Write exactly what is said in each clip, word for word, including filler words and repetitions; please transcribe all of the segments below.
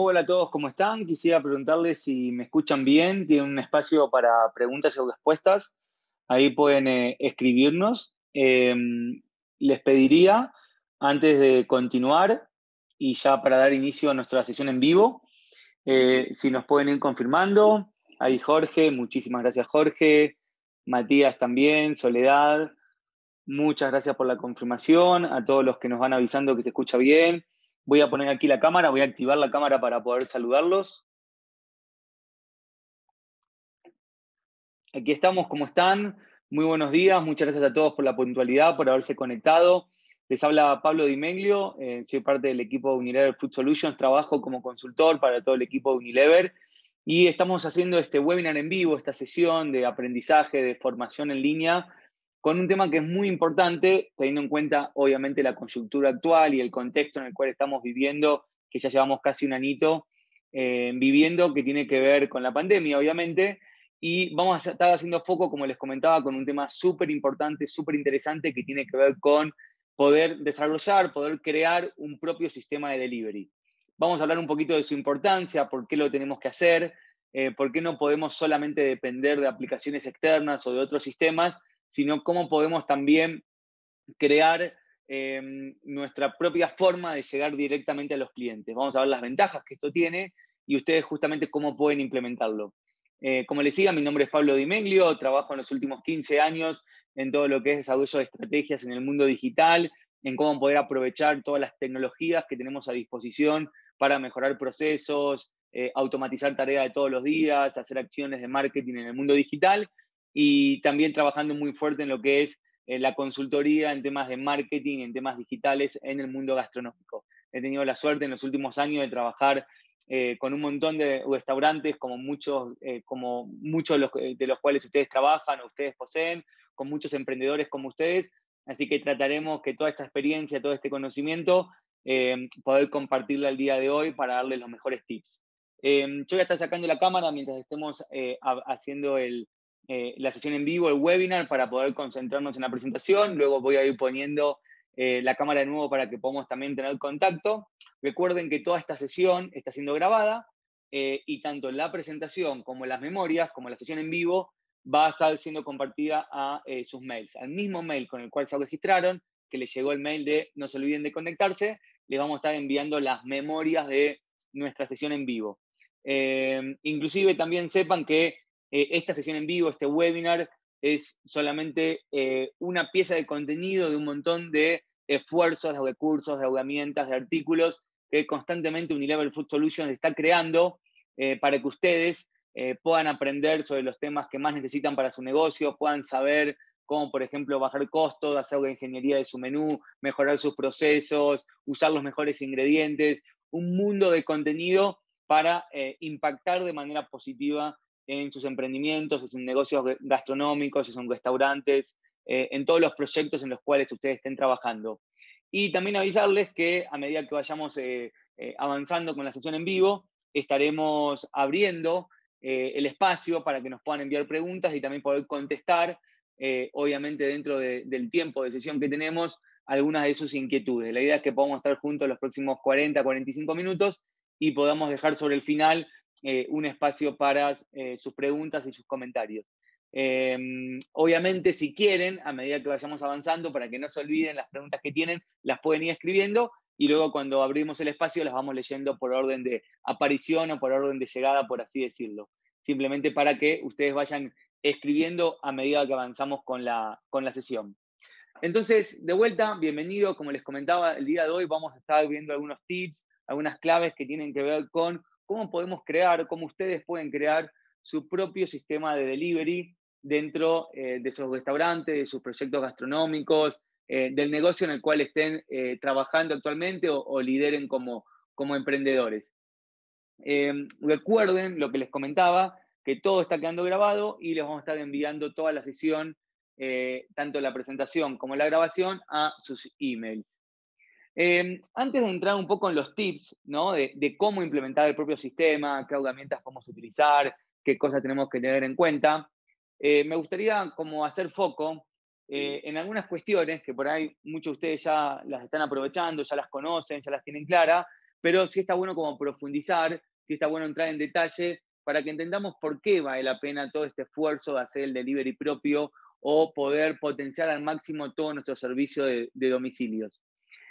Hola a todos, ¿cómo están? Quisiera preguntarles si me escuchan bien. Tienen un espacio para preguntas y respuestas. Ahí pueden eh, escribirnos. Eh, les pediría, antes de continuar y ya para dar inicio a nuestra sesión en vivo, eh, si nos pueden ir confirmando. Ahí Jorge, muchísimas gracias Jorge. Matías también, Soledad. Muchas gracias por la confirmación, a todos los que nos van avisando que se escucha bien. Voy a poner aquí la cámara, voy a activar la cámara para poder saludarlos. Aquí estamos, ¿cómo están? Muy buenos días, muchas gracias a todos por la puntualidad, por haberse conectado. Les habla Pablo Di Meglio, eh, soy parte del equipo de Unilever Food Solutions, trabajo como consultor para todo el equipo de Unilever y estamos haciendo este webinar en vivo, esta sesión de aprendizaje, de formación en línea, con un tema que es muy importante, teniendo en cuenta obviamente la coyuntura actual y el contexto en el cual estamos viviendo, que ya llevamos casi un anito eh, viviendo, que tiene que ver con la pandemia, obviamente. Y vamos a estar haciendo foco, como les comentaba, con un tema súper importante, súper interesante, que tiene que ver con poder desarrollar, poder crear un propio sistema de delivery. Vamos a hablar un poquito de su importancia, por qué lo tenemos que hacer, eh, por qué no podemos solamente depender de aplicaciones externas o de otros sistemas, sino cómo podemos también crear eh, nuestra propia forma de llegar directamente a los clientes. Vamos a ver las ventajas que esto tiene y ustedes justamente cómo pueden implementarlo. Eh, como les decía, mi nombre es Pablo Di Meglio, trabajo en los últimos quince años en todo lo que es desarrollo de estrategias en el mundo digital, en cómo poder aprovechar todas las tecnologías que tenemos a disposición para mejorar procesos, eh, automatizar tareas de todos los días, hacer acciones de marketing en el mundo digital y también trabajando muy fuerte en lo que es eh, la consultoría en temas de marketing, en temas digitales en el mundo gastronómico. He tenido la suerte en los últimos años de trabajar eh, con un montón de restaurantes, como muchos, eh, como muchos de los, de los cuales ustedes trabajan o ustedes poseen, con muchos emprendedores como ustedes. Así que trataremos que toda esta experiencia, todo este conocimiento, eh, poder compartirla el día de hoy para darles los mejores tips. Eh, yo voy a estar sacando la cámara mientras estemos eh, haciendo el, eh, la sesión en vivo, el webinar, para poder concentrarnos en la presentación. Luego voy a ir poniendo eh, la cámara de nuevo para que podamos también tener contacto. Recuerden que toda esta sesión está siendo grabada eh, y tanto la presentación como las memorias, como la sesión en vivo, va a estar siendo compartida a eh, sus mails. Al mismo mail con el cual se registraron, que les llegó el mail de no se olviden de conectarse, les vamos a estar enviando las memorias de nuestra sesión en vivo. Eh, inclusive también sepan que eh, esta sesión en vivo, este webinar, es solamente eh, una pieza de contenido de un montón de esfuerzos, de recursos, de herramientas, de artículos que constantemente Unilever Food Solutions está creando eh, para que ustedes eh, puedan aprender sobre los temas que más necesitan para su negocio, puedan saber cómo, por ejemplo, bajar costos, hacer la ingeniería de su menú, mejorar sus procesos, usar los mejores ingredientes, un mundo de contenido para eh, impactar de manera positiva en sus emprendimientos, en sus negocios gastronómicos, si son restaurantes, eh, en todos los proyectos en los cuales ustedes estén trabajando. Y también avisarles que a medida que vayamos eh, eh, avanzando con la sesión en vivo, estaremos abriendo eh, el espacio para que nos puedan enviar preguntas y también poder contestar, eh, obviamente dentro de, del tiempo de sesión que tenemos, algunas de sus inquietudes. La idea es que podamos estar juntos los próximos cuarenta, cuarenta y cinco minutos y podamos dejar sobre el final eh, un espacio para eh, sus preguntas y sus comentarios. Eh, obviamente, si quieren, a medida que vayamos avanzando, para que no se olviden las preguntas que tienen, las pueden ir escribiendo y luego cuando abrimos el espacio las vamos leyendo por orden de aparición o por orden de llegada, por así decirlo. Simplemente para que ustedes vayan escribiendo a medida que avanzamos con la, con la sesión. Entonces, de vuelta, bienvenido. Como les comentaba, el día de hoy vamos a estar viendo algunos tips, algunas claves que tienen que ver con cómo podemos crear, cómo ustedes pueden crear su propio sistema de delivery dentro eh, de sus restaurantes, de sus proyectos gastronómicos, eh, del negocio en el cual estén eh, trabajando actualmente o, o lideren como, como emprendedores. Eh, recuerden lo que les comentaba, que todo está quedando grabado y les vamos a estar enviando toda la sesión, eh, tanto la presentación como la grabación, a sus emails. Eh, antes de entrar un poco en los tips, ¿no? de, de cómo implementar el propio sistema, qué herramientas podemos utilizar, qué cosas tenemos que tener en cuenta, eh, me gustaría como hacer foco eh, en algunas cuestiones que por ahí muchos de ustedes ya las están aprovechando, ya las conocen, ya las tienen claras, pero sí está bueno como profundizar, sí está bueno entrar en detalle para que entendamos por qué vale la pena todo este esfuerzo de hacer el delivery propio o poder potenciar al máximo todo nuestro servicio de, de domicilios.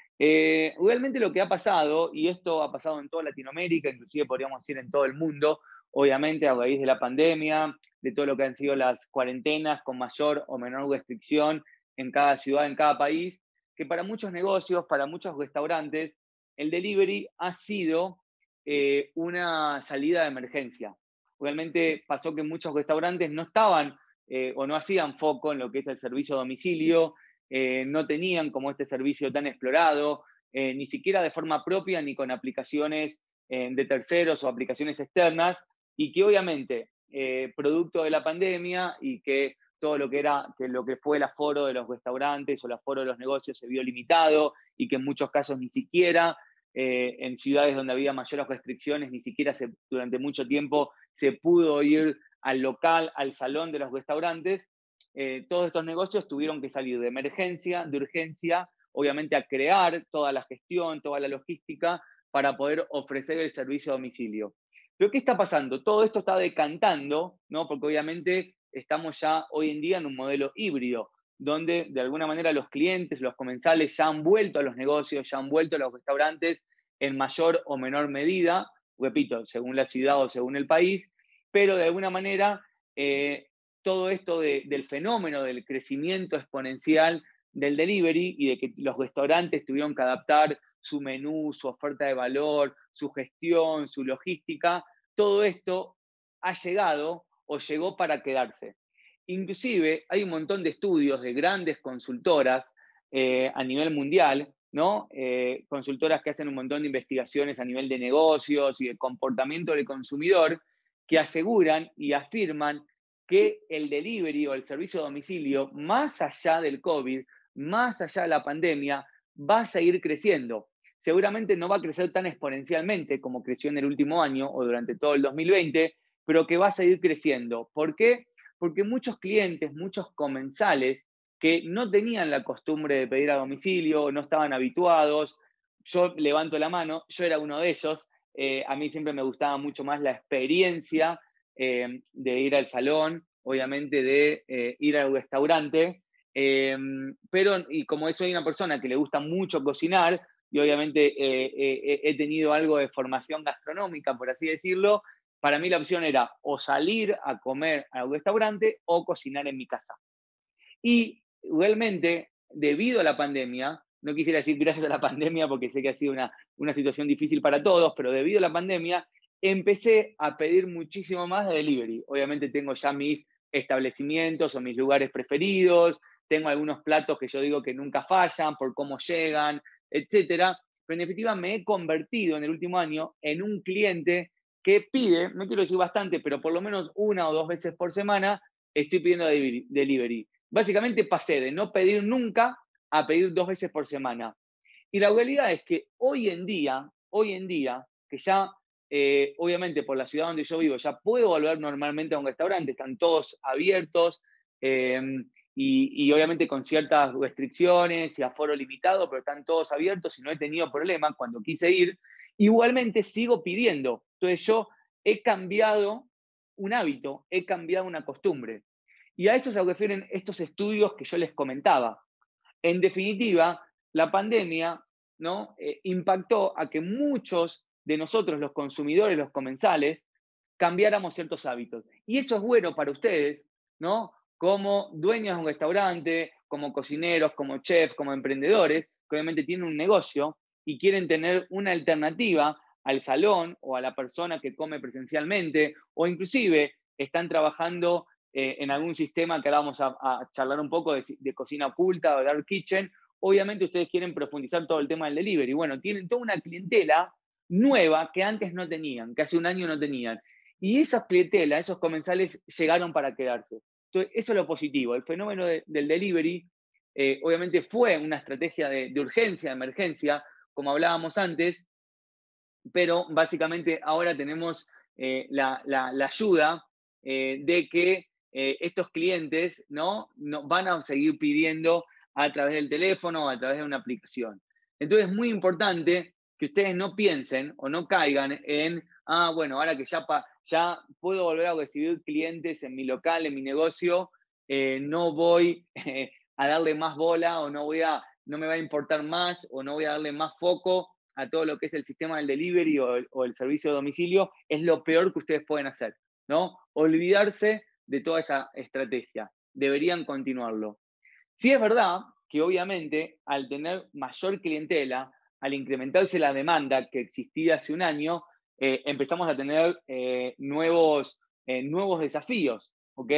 Eh, realmente lo que ha pasado, y esto ha pasado en toda Latinoamérica, inclusive podríamos decir en todo el mundo, obviamente a raíz de la pandemia, de todo lo que han sido las cuarentenas con mayor o menor restricción en cada ciudad, en cada país, que para muchos negocios, para muchos restaurantes, el delivery ha sido eh, una salida de emergencia. Realmente pasó que muchos restaurantes no estaban eh, o no hacían foco en lo que es el servicio a domicilio, eh, no tenían como este servicio tan explorado, eh, ni siquiera de forma propia ni con aplicaciones eh, de terceros o aplicaciones externas, y que obviamente, eh, producto de la pandemia y que todo lo que era, que lo que fue el aforo de los restaurantes o el aforo de los negocios se vio limitado y que en muchos casos ni siquiera, eh, en ciudades donde había mayores restricciones, ni siquiera se, durante mucho tiempo se pudo ir al local, al salón de los restaurantes. Eh, todos estos negocios tuvieron que salir de emergencia, de urgencia, obviamente a crear toda la gestión, toda la logística para poder ofrecer el servicio a domicilio. Pero ¿qué está pasando? Todo esto está decantando, ¿no? Porque obviamente estamos ya hoy en día en un modelo híbrido, donde de alguna manera los clientes, los comensales ya han vuelto a los negocios, ya han vuelto a los restaurantes en mayor o menor medida, repito, según la ciudad o según el país, pero de alguna manera eh, todo esto de, del fenómeno del crecimiento exponencial del delivery y de que los restaurantes tuvieron que adaptar su menú, su oferta de valor, su gestión, su logística, todo esto ha llegado o llegó para quedarse. Inclusive hay un montón de estudios de grandes consultoras eh, a nivel mundial, ¿no? Eh, consultoras que hacen un montón de investigaciones a nivel de negocios y de comportamiento del consumidor, que aseguran y afirman que el delivery o el servicio a domicilio, más allá del COVID, más allá de la pandemia, va a seguir creciendo. Seguramente no va a crecer tan exponencialmente como creció en el último año o durante todo el dos mil veinte, pero que va a seguir creciendo. ¿Por qué? Porque muchos clientes, muchos comensales que no tenían la costumbre de pedir a domicilio, no estaban habituados, yo levanto la mano, yo era uno de ellos, eh, a mí siempre me gustaba mucho más la experiencia eh, de ir al salón, obviamente de eh, ir al restaurante, eh, pero y como soy una persona que le gusta mucho cocinar, y obviamente eh, eh, he tenido algo de formación gastronómica, por así decirlo, para mí la opción era o salir a comer al restaurante o cocinar en mi casa. Y realmente, debido a la pandemia, no quisiera decir gracias a la pandemia porque sé que ha sido una, una situación difícil para todos, pero debido a la pandemia empecé a pedir muchísimo más de delivery. Obviamente tengo ya mis establecimientos o mis lugares preferidos, tengo algunos platos que yo digo que nunca fallan por cómo llegan, etcétera. Pero en definitiva me he convertido en el último año en un cliente que pide, no quiero decir bastante, pero por lo menos una o dos veces por semana estoy pidiendo delivery. Básicamente pasé de no pedir nunca a pedir dos veces por semana. Y la realidad es que hoy en día, hoy en día, que ya, eh, obviamente por la ciudad donde yo vivo, ya puedo volver normalmente a un restaurante, están todos abiertos eh, y, y obviamente con ciertas restricciones y aforo limitado, pero están todos abiertos y no he tenido problema cuando quise ir. Igualmente sigo pidiendo. Entonces yo he cambiado un hábito, he cambiado una costumbre. Y a eso se refieren estos estudios que yo les comentaba. En definitiva, la pandemia, ¿no? eh, impactó a que muchos de nosotros, los consumidores, los comensales, cambiáramos ciertos hábitos. Y eso es bueno para ustedes, ¿no? Como dueños de un restaurante, como cocineros, como chefs, como emprendedores, que obviamente tienen un negocio y quieren tener una alternativa al salón o a la persona que come presencialmente, o inclusive están trabajando eh, en algún sistema que ahora vamos a, a charlar un poco de, de cocina oculta o dark kitchen. Obviamente ustedes quieren profundizar todo el tema del delivery. Bueno, tienen toda una clientela nueva que antes no tenían, que hace un año no tenían. Y esas clientelas, esos comensales llegaron para quedarse. Entonces, eso es lo positivo. El fenómeno de, del delivery, eh, obviamente fue una estrategia de, de urgencia, de emergencia, como hablábamos antes, pero básicamente ahora tenemos eh, la, la, la, ayuda eh, de que eh, estos clientes ¿no? No, van a seguir pidiendo a través del teléfono o a través de una aplicación. Entonces es muy importante que ustedes no piensen o no caigan en, ah, bueno, ahora que ya, pa, ya puedo volver a recibir clientes en mi local, en mi negocio, eh, no voy eh, a darle más bola o no, voy a, no me va a importar más o no voy a darle más foco a todo lo que es el sistema del delivery o el, o el servicio de domicilio. Es lo peor que ustedes pueden hacer, ¿no? Olvidarse de toda esa estrategia. Deberían continuarlo. Sí es verdad que obviamente al tener mayor clientela, al incrementarse la demanda que existía hace un año, eh, empezamos a tener eh, nuevos, eh, nuevos desafíos, ¿ok?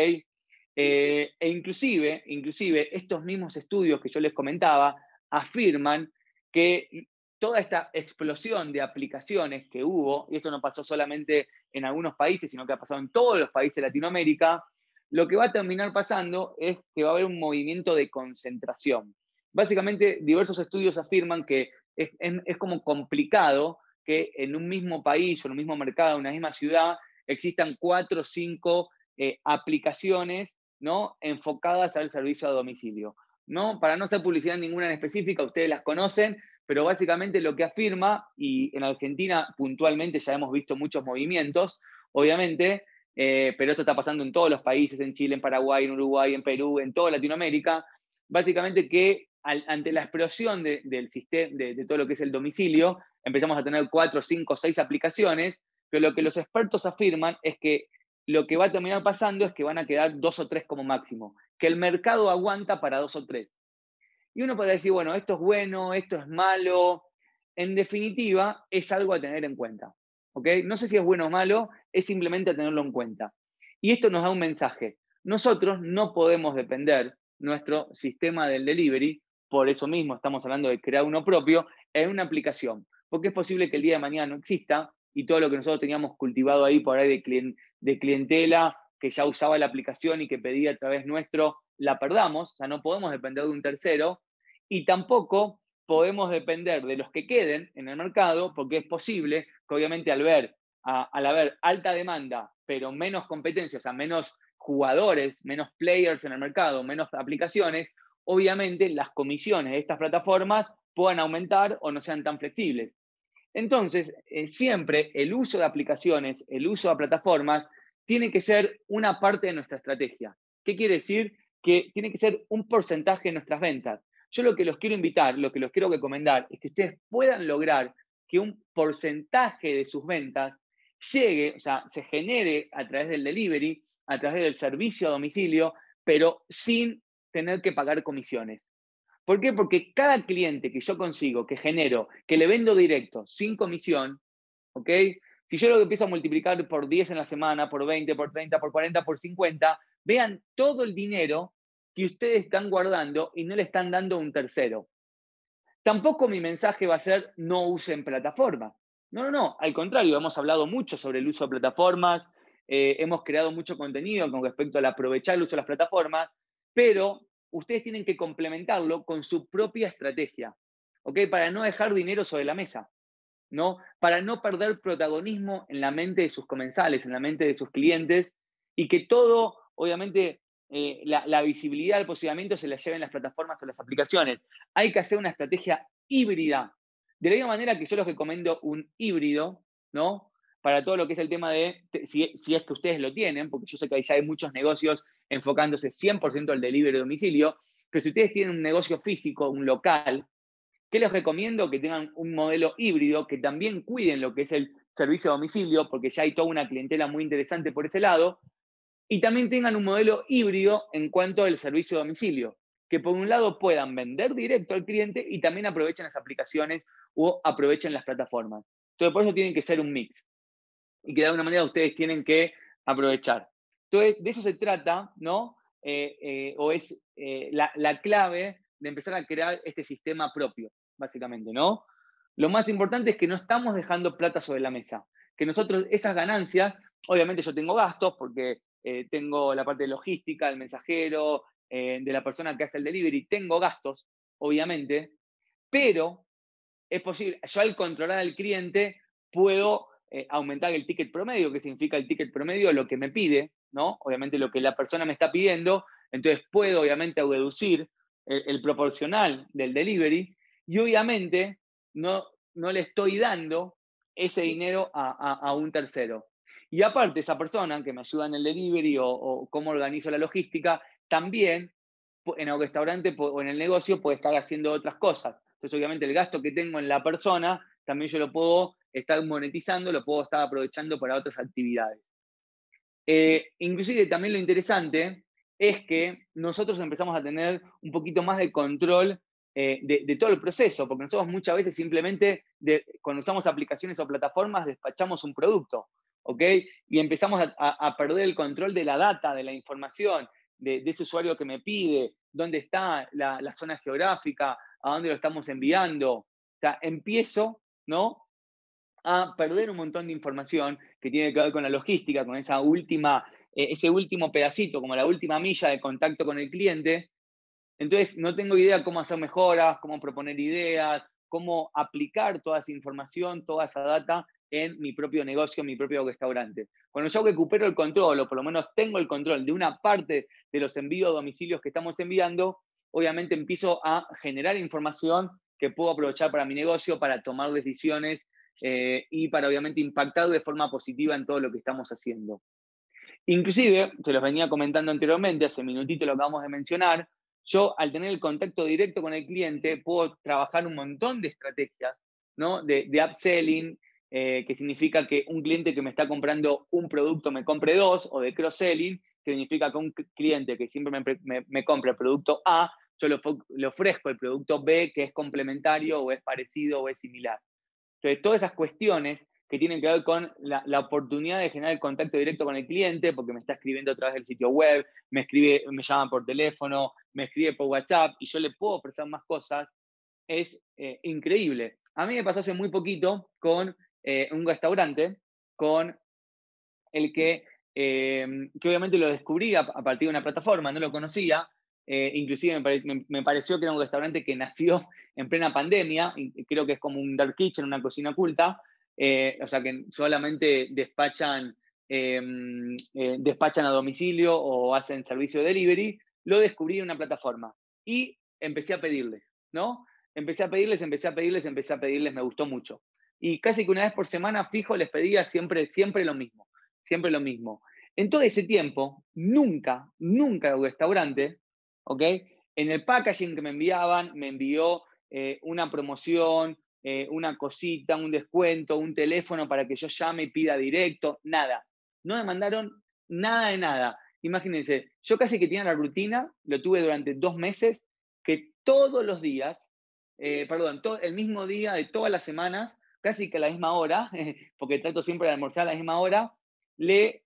Eh, e inclusive, inclusive estos mismos estudios que yo les comentaba afirman que toda esta explosión de aplicaciones que hubo, y esto no pasó solamente en algunos países, sino que ha pasado en todos los países de Latinoamérica, lo que va a terminar pasando es que va a haber un movimiento de concentración. Básicamente, diversos estudios afirman que es, es, es como complicado que en un mismo país o en un mismo mercado, en una misma ciudad, existan cuatro o cinco eh, aplicaciones, ¿no?, enfocadas al servicio a domicilio, ¿no? Para no hacer publicidad ninguna en específica, ustedes las conocen, pero básicamente lo que afirma, y en Argentina puntualmente ya hemos visto muchos movimientos, obviamente, eh, pero esto está pasando en todos los países, en Chile, en Paraguay, en Uruguay, en Perú, en toda Latinoamérica, básicamente que al, ante la explosión de, del sistema, de, de todo lo que es el domicilio, empezamos a tener cuatro, cinco, seis aplicaciones, pero lo que los expertos afirman es que lo que va a terminar pasando es que van a quedar dos o tres como máximo, que el mercado aguanta para dos o tres. Y uno puede decir, bueno, esto es bueno, esto es malo. En definitiva, es algo a tener en cuenta. ¿Ok? No sé si es bueno o malo, es simplemente a tenerlo en cuenta. Y esto nos da un mensaje. Nosotros no podemos depender nuestro sistema del delivery, por eso mismo estamos hablando de crear uno propio, en una aplicación. Porque es posible que el día de mañana no exista y todo lo que nosotros teníamos cultivado ahí por ahí de, client, de clientela que ya usaba la aplicación y que pedía a través nuestro, la perdamos. O sea, no podemos depender de un tercero y tampoco podemos depender de los que queden en el mercado, porque es posible que obviamente al ver, a, al haber alta demanda, pero menos competencia, o sea, menos jugadores, menos players en el mercado, menos aplicaciones, obviamente las comisiones de estas plataformas puedan aumentar o no sean tan flexibles. Entonces, eh, siempre el uso de aplicaciones, el uso de plataformas, tiene que ser una parte de nuestra estrategia. ¿Qué quiere decir? Que tiene que ser un porcentaje de nuestras ventas. Yo lo que los quiero invitar, lo que los quiero recomendar, es que ustedes puedan lograr que un porcentaje de sus ventas llegue, o sea, se genere a través del delivery, a través del servicio a domicilio, pero sin tener que pagar comisiones. ¿Por qué? Porque cada cliente que yo consigo, que genero, que le vendo directo, sin comisión, ¿ok? Si yo lo empiezo a multiplicar por diez en la semana, por veinte, por treinta, por cuarenta, por cincuenta, vean todo el dinero que ustedes están guardando y no le están dando a un tercero. Tampoco mi mensaje va a ser no usen plataformas. No, no, no. Al contrario, hemos hablado mucho sobre el uso de plataformas, eh, hemos creado mucho contenido con respecto al aprovechar el uso de las plataformas, pero ustedes tienen que complementarlo con su propia estrategia, ¿ok? Para no dejar dinero sobre la mesa, ¿no? Para no perder protagonismo en la mente de sus comensales, en la mente de sus clientes, y que todo, obviamente, eh, la, la visibilidad, el posicionamiento se la lleven las plataformas o las aplicaciones. Hay que hacer una estrategia híbrida. De la misma manera que yo les recomiendo un híbrido, ¿no? Para todo lo que es el tema de, si, si es que ustedes lo tienen, porque yo sé que ahí ya hay muchos negocios enfocándose cien por ciento al delivery de domicilio, pero si ustedes tienen un negocio físico, un local, ¿qué les recomiendo? Que tengan un modelo híbrido, que también cuiden lo que es el servicio a domicilio, porque ya hay toda una clientela muy interesante por ese lado, y también tengan un modelo híbrido en cuanto al servicio a domicilio, que por un lado puedan vender directo al cliente y también aprovechen las aplicaciones o aprovechen las plataformas. Entonces, por eso tienen que ser un mix y que de alguna manera ustedes tienen que aprovechar. Entonces, de eso se trata, ¿no? Eh, eh, o es eh, la, la clave de empezar a crear este sistema propio, básicamente, ¿no? Lo más importante es que no estamos dejando plata sobre la mesa, que nosotros esas ganancias, obviamente yo tengo gastos porque eh, tengo la parte de logística, del mensajero, eh, de la persona que hace el delivery, tengo gastos, obviamente, pero es posible, yo al controlar al cliente puedo eh, aumentar el ticket promedio, que significa el ticket promedio, lo que me pide, ¿no? Obviamente lo que la persona me está pidiendo, entonces puedo obviamente reducir el, el proporcional del delivery y obviamente no, no le estoy dando ese dinero a, a, a un tercero. Y aparte, esa persona que me ayuda en el delivery o, o cómo organizo la logística, también en el restaurante o en el negocio puede estar haciendo otras cosas. Entonces, obviamente, el gasto que tengo en la persona, también yo lo puedo estar monetizando, lo puedo estar aprovechando para otras actividades. Eh, inclusive también lo interesante es que nosotros empezamos a tener un poquito más de control eh, de, de, todo el proceso, porque nosotros muchas veces simplemente de, cuando usamos aplicaciones o plataformas despachamos un producto, ¿ok? Y empezamos a, a, a perder el control de la data, de la información, de, de ese usuario que me pide, dónde está la, la zona geográfica, a dónde lo estamos enviando. O sea, empiezo, ¿no?, a perder un montón de información que tiene que ver con la logística, con esa última, eh, ese último pedacito, como la última milla de contacto con el cliente. Entonces, no tengo idea cómo hacer mejoras, cómo proponer ideas, cómo aplicar toda esa información, toda esa data en mi propio negocio, en mi propio restaurante. Cuando yo recupero el control, o por lo menos tengo el control de una parte de los envíos a domicilios que estamos enviando, obviamente empiezo a generar información que puedo aprovechar para mi negocio, para tomar decisiones eh, y para obviamente impactar de forma positiva en todo lo que estamos haciendo. Inclusive, se los venía comentando anteriormente, hace minutito lo acabamos de mencionar, yo al tener el contacto directo con el cliente puedo trabajar un montón de estrategias, ¿no?, de, de upselling, eh, que significa que un cliente que me está comprando un producto me compre dos, o de cross-selling, que significa que un cliente que siempre me, me, me compra el producto A, yo le, le ofrezco el producto B que es complementario o es parecido o es similar. Entonces, todas esas cuestiones que tienen que ver con la, la, oportunidad de generar el contacto directo con el cliente, porque me está escribiendo a través del sitio web, me escribe, me llama por teléfono, me escribe por WhatsApp y yo le puedo ofrecer más cosas, es eh, increíble. A mí me pasó hace muy poquito con eh, un restaurante con el que, eh, que obviamente lo descubrí a, a partir de una plataforma, no lo conocía. Eh, inclusive me, pare, me, me, pareció que era un restaurante que nació en plena pandemia, y creo que es como un dark kitchen, una cocina oculta, eh, o sea que solamente despachan, eh, eh, despachan a domicilio o hacen servicio de delivery. Lo descubrí en una plataforma y empecé a pedirles, ¿no? Empecé a pedirles, empecé a pedirles, empecé a pedirles, me gustó mucho. Y casi que una vez por semana fijo les pedía siempre, siempre lo mismo, siempre lo mismo. En todo ese tiempo, nunca, nunca el restaurante, ¿ok?, en el packaging que me enviaban, me envió eh, una promoción, eh, una cosita, un descuento, un teléfono para que yo llame y pida directo, nada. No me mandaron nada de nada. Imagínense, yo casi que tenía la rutina, lo tuve durante dos meses, que todos los días, eh, perdón, todo, el mismo día de todas las semanas, casi que a la misma hora, porque trato siempre de almorzar a la misma hora, le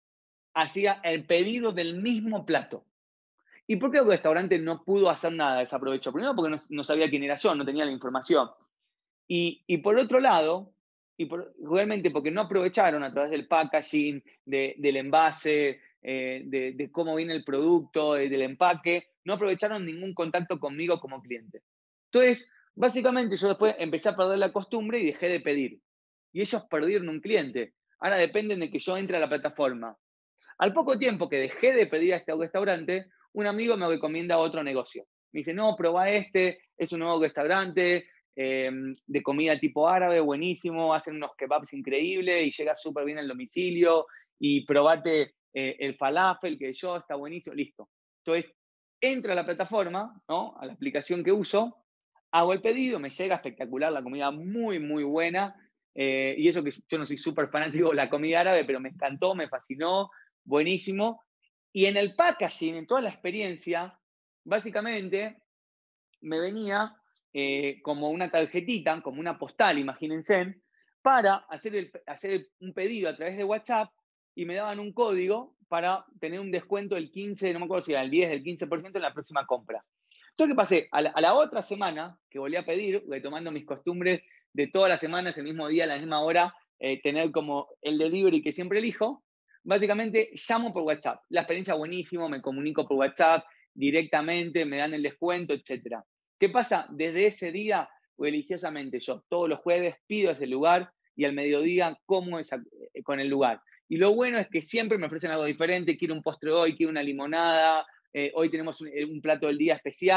hacía el pedido del mismo plato. ¿Y por qué el restaurante no pudo hacer nada? Desaprovechó. Primero porque no, no sabía quién era yo, no tenía la información. Y, y por otro lado, y por, realmente porque no aprovecharon a través del packaging, de, del envase, eh, de, de cómo viene el producto, de, del empaque, no aprovecharon ningún contacto conmigo como cliente. Entonces, básicamente yo después empecé a perder la costumbre y dejé de pedir. Y ellos perdieron un cliente. Ahora dependen de que yo entre a la plataforma. Al poco tiempo que dejé de pedir a este restaurante, un amigo me recomienda otro negocio. Me dice, no, probá este, es un nuevo restaurante eh, de comida tipo árabe, buenísimo, hacen unos kebabs increíbles y llega súper bien al domicilio, y probate eh, el falafel, que yo, está buenísimo, listo. Entonces, entro a la plataforma, ¿no?, a la aplicación que uso, hago el pedido, me llega espectacular, la comida muy, muy buena, eh, y eso que yo no soy súper fanático de la comida árabe, pero me encantó, me fascinó, buenísimo. Y en el packaging, en toda la experiencia, básicamente me venía eh, como una tarjetita, como una postal, imagínense, para hacer, el, hacer un pedido a través de WhatsApp, y me daban un código para tener un descuento del quince, no me acuerdo si era el diez, del quince por ciento en la próxima compra. Entonces, ¿qué pasé? A la, a la otra semana que volví a pedir, retomando mis costumbres de todas las semanas, el mismo día, a la misma hora, eh, tener como el delivery que siempre elijo, básicamente llamo por WhatsApp. La experiencia buenísima, me comunico por WhatsApp directamente, me dan el descuento, etcétera. ¿Qué pasa? Desde ese día, religiosamente, yo todos los jueves pido ese lugar y al mediodía como esa, eh, con el lugar. Y lo bueno es que siempre me ofrecen algo diferente. Quiero un postre hoy, quiero una limonada, eh, hoy tenemos un, un plato del día especial.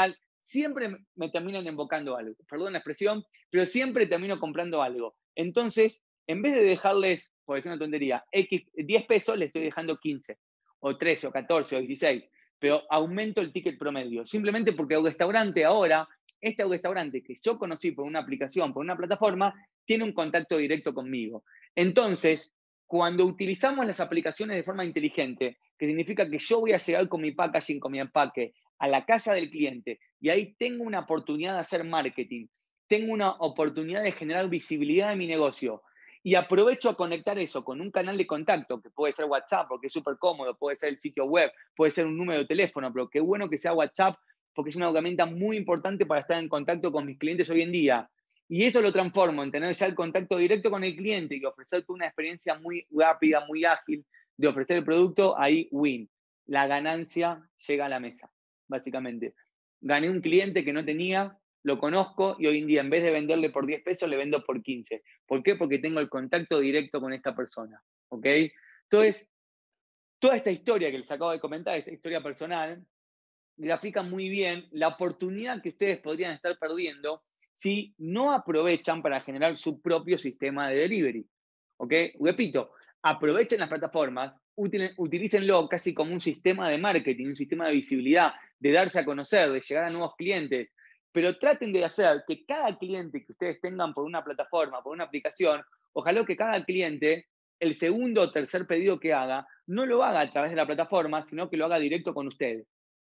siempre me terminan invocando algo. Perdón la expresión, pero siempre termino comprando algo. Entonces, en vez de dejarles, por decir una tontería, X, diez pesos, les estoy dejando quince, o trece, o catorce, o dieciséis, pero aumento el ticket promedio. Simplemente porque el restaurante ahora, este restaurante que yo conocí por una aplicación, por una plataforma, tiene un contacto directo conmigo. Entonces, cuando utilizamos las aplicaciones de forma inteligente, que significa que yo voy a llegar con mi packaging, con mi empaque, a la casa del cliente, y ahí tengo una oportunidad de hacer marketing, tengo una oportunidad de generar visibilidad de mi negocio, y aprovecho a conectar eso con un canal de contacto, que puede ser WhatsApp, porque es súper cómodo, puede ser el sitio web, puede ser un número de teléfono, pero qué bueno que sea WhatsApp, porque es una herramienta muy importante para estar en contacto con mis clientes hoy en día. Y eso lo transformo en tener ya el contacto directo con el cliente y ofrecerte una experiencia muy rápida, muy ágil de ofrecer el producto, ahí win. La ganancia llega a la mesa, básicamente. Gané un cliente que no tenía, lo conozco y hoy en día en vez de venderle por diez pesos, le vendo por quince. ¿Por qué? Porque tengo el contacto directo con esta persona. ¿Ok? Entonces, toda esta historia que les acabo de comentar, esta historia personal, grafica muy bien la oportunidad que ustedes podrían estar perdiendo si no aprovechan para generar su propio sistema de delivery. ¿Ok? Repito, aprovechen las plataformas, utilícenlo casi como un sistema de marketing, un sistema de visibilidad, de darse a conocer, de llegar a nuevos clientes, pero traten de hacer que cada cliente que ustedes tengan por una plataforma, por una aplicación, ojalá que cada cliente, el segundo o tercer pedido que haga, no lo haga a través de la plataforma, sino que lo haga directo con ustedes.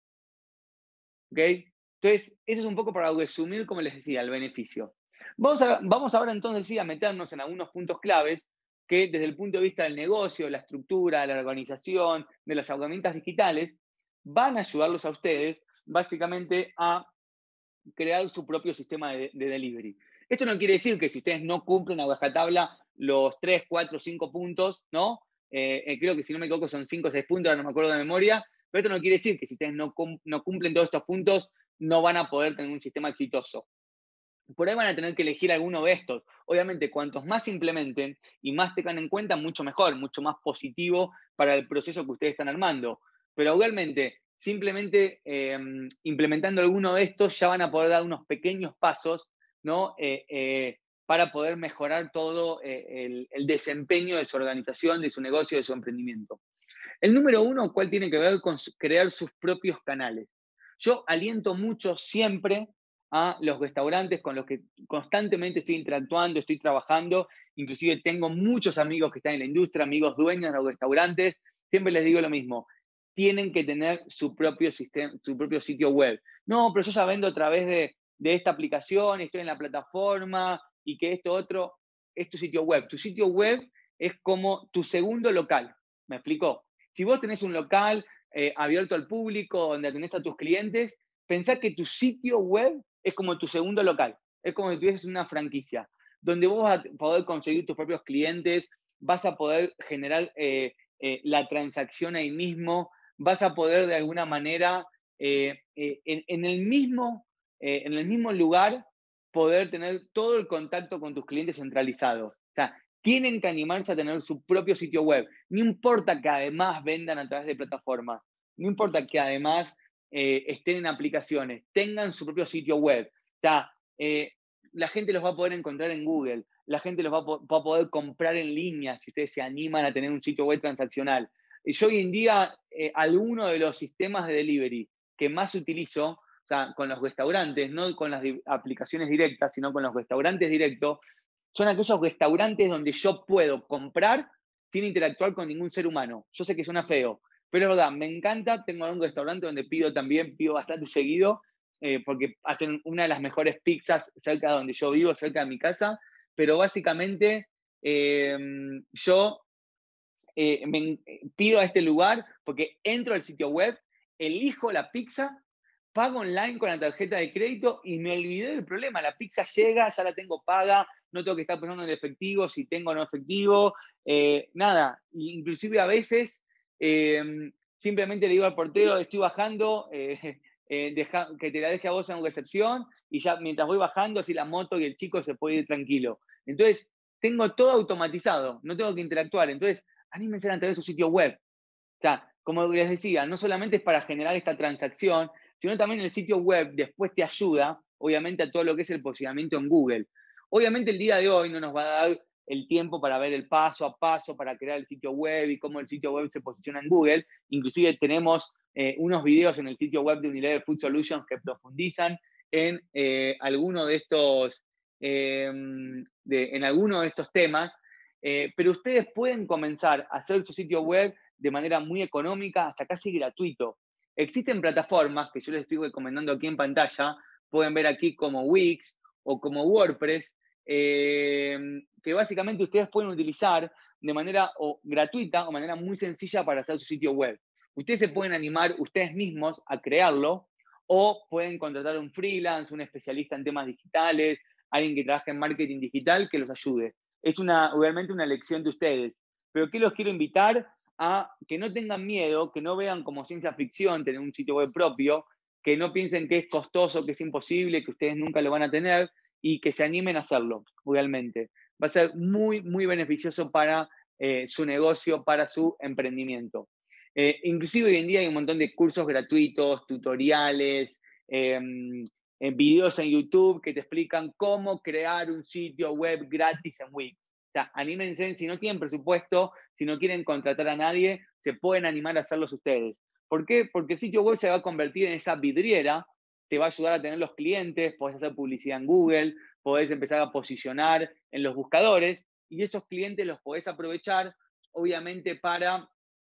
¿Ok? Entonces, eso es un poco para resumir, como les decía, el beneficio. Vamos, a, vamos ahora entonces sí a meternos en algunos puntos claves que desde el punto de vista del negocio, la estructura, la organización, de las herramientas digitales, van a ayudarlos a ustedes básicamente a crear su propio sistema de, de delivery. Esto no quiere decir que si ustedes no cumplen a rajatabla los tres, cuatro, cinco puntos, ¿no? Eh, eh, creo que si no me equivoco son cinco o seis puntos, ahora no me acuerdo de memoria, pero esto no quiere decir que si ustedes no, cum no cumplen todos estos puntos, no van a poder tener un sistema exitoso. Por ahí van a tener que elegir alguno de estos. Obviamente, cuantos más implementen y más tengan en cuenta, mucho mejor, mucho más positivo para el proceso que ustedes están armando. Pero realmente, simplemente eh, implementando alguno de estos, ya van a poder dar unos pequeños pasos, ¿no? Eh, eh, para poder mejorar todo eh, el, el desempeño de su organización, de su negocio, de su emprendimiento. El número uno, ¿cuál tiene que ver con crear sus propios canales? Yo aliento mucho siempre a los restaurantes con los que constantemente estoy interactuando, estoy trabajando, inclusive tengo muchos amigos que están en la industria, amigos dueños de los restaurantes, siempre les digo lo mismo, tienen que tener su propio, sistema, su propio sitio web. No, pero yo ya vendo a través de, de esta aplicación, estoy en la plataforma y que esto otro, es tu sitio web. Tu sitio web es como tu segundo local, ¿me explicó? Si vos tenés un local eh, abierto al público, donde atendés a tus clientes, pensá que tu sitio web es como tu segundo local, es como si tuvieses una franquicia, donde vos vas a poder conseguir tus propios clientes, vas a poder generar eh, eh, la transacción ahí mismo, vas a poder de alguna manera eh, eh, en, en, el mismo, eh, en el mismo lugar poder tener todo el contacto con tus clientes centralizado. O sea, tienen que animarse a tener su propio sitio web. No importa que además vendan a través de plataformas, no importa que además eh, estén en aplicaciones, tengan su propio sitio web. O sea, eh, la gente los va a poder encontrar en Google, la gente los va a, va a, poder comprar en línea si ustedes se animan a tener un sitio web transaccional. Y yo hoy en día, eh, alguno de los sistemas de delivery que más utilizo, o sea, con los restaurantes, no con las aplicaciones directas, sino con los restaurantes directos, son aquellos restaurantes donde yo puedo comprar sin interactuar con ningún ser humano. Yo sé que suena feo, pero es verdad, me encanta. Tengo un restaurante donde pido también, pido bastante seguido, eh, porque hacen una de las mejores pizzas cerca de donde yo vivo, cerca de mi casa, pero básicamente eh, yo eh, me pido a este lugar porque entro al sitio web, elijo la pizza, pago online con la tarjeta de crédito y me olvidé del problema. La pizza llega, ya la tengo paga, no tengo que estar pensando en el efectivo, si tengo o no efectivo, eh, nada. Inclusive a veces eh, simplemente le digo al portero, estoy bajando, eh, eh, deja, que te la deje a vos en recepción y ya mientras voy bajando, así la moto y el chico se puede ir tranquilo. Entonces, tengo todo automatizado, no tengo que interactuar. Entonces, anímense a tener su sitio web. O sea, como les decía, no solamente es para generar esta transacción, sino también el sitio web después te ayuda, obviamente, a todo lo que es el posicionamiento en Google. Obviamente el día de hoy no nos va a dar el tiempo para ver el paso a paso para crear el sitio web y cómo el sitio web se posiciona en Google. Inclusive tenemos eh, unos videos en el sitio web de Unilever Food Solutions que profundizan en eh, alguno de estos, eh, de, en alguno de estos temas, eh, pero ustedes pueden comenzar a hacer su sitio web de manera muy económica, hasta casi gratuito. Existen plataformas que yo les estoy recomendando aquí en pantalla, pueden ver aquí como Wix o como WordPress, eh, que básicamente ustedes pueden utilizar de manera o gratuita o manera muy sencilla para hacer su sitio web. Ustedes se pueden animar ustedes mismos a crearlo o pueden contratar a un freelance, un especialista en temas digitales, alguien que trabaje en marketing digital que los ayude. Es una, obviamente una elección de ustedes. Pero ¿qué los quiero invitar? A que no tengan miedo, que no vean como ciencia ficción tener un sitio web propio, que no piensen que es costoso, que es imposible, que ustedes nunca lo van a tener y que se animen a hacerlo, realmente. Va a ser muy, muy beneficioso para eh, su negocio, para su emprendimiento. Eh, inclusive hoy en día hay un montón de cursos gratuitos, tutoriales, eh, en videos en YouTube que te explican cómo crear un sitio web gratis en Wix. O sea, anímense, si no tienen presupuesto, si no quieren contratar a nadie, se pueden animar a hacerlos ustedes. ¿Por qué? Porque el sitio web se va a convertir en esa vidriera, te va a ayudar a tener los clientes, podés hacer publicidad en Google, podés empezar a posicionar en los buscadores y esos clientes los podés aprovechar, obviamente, para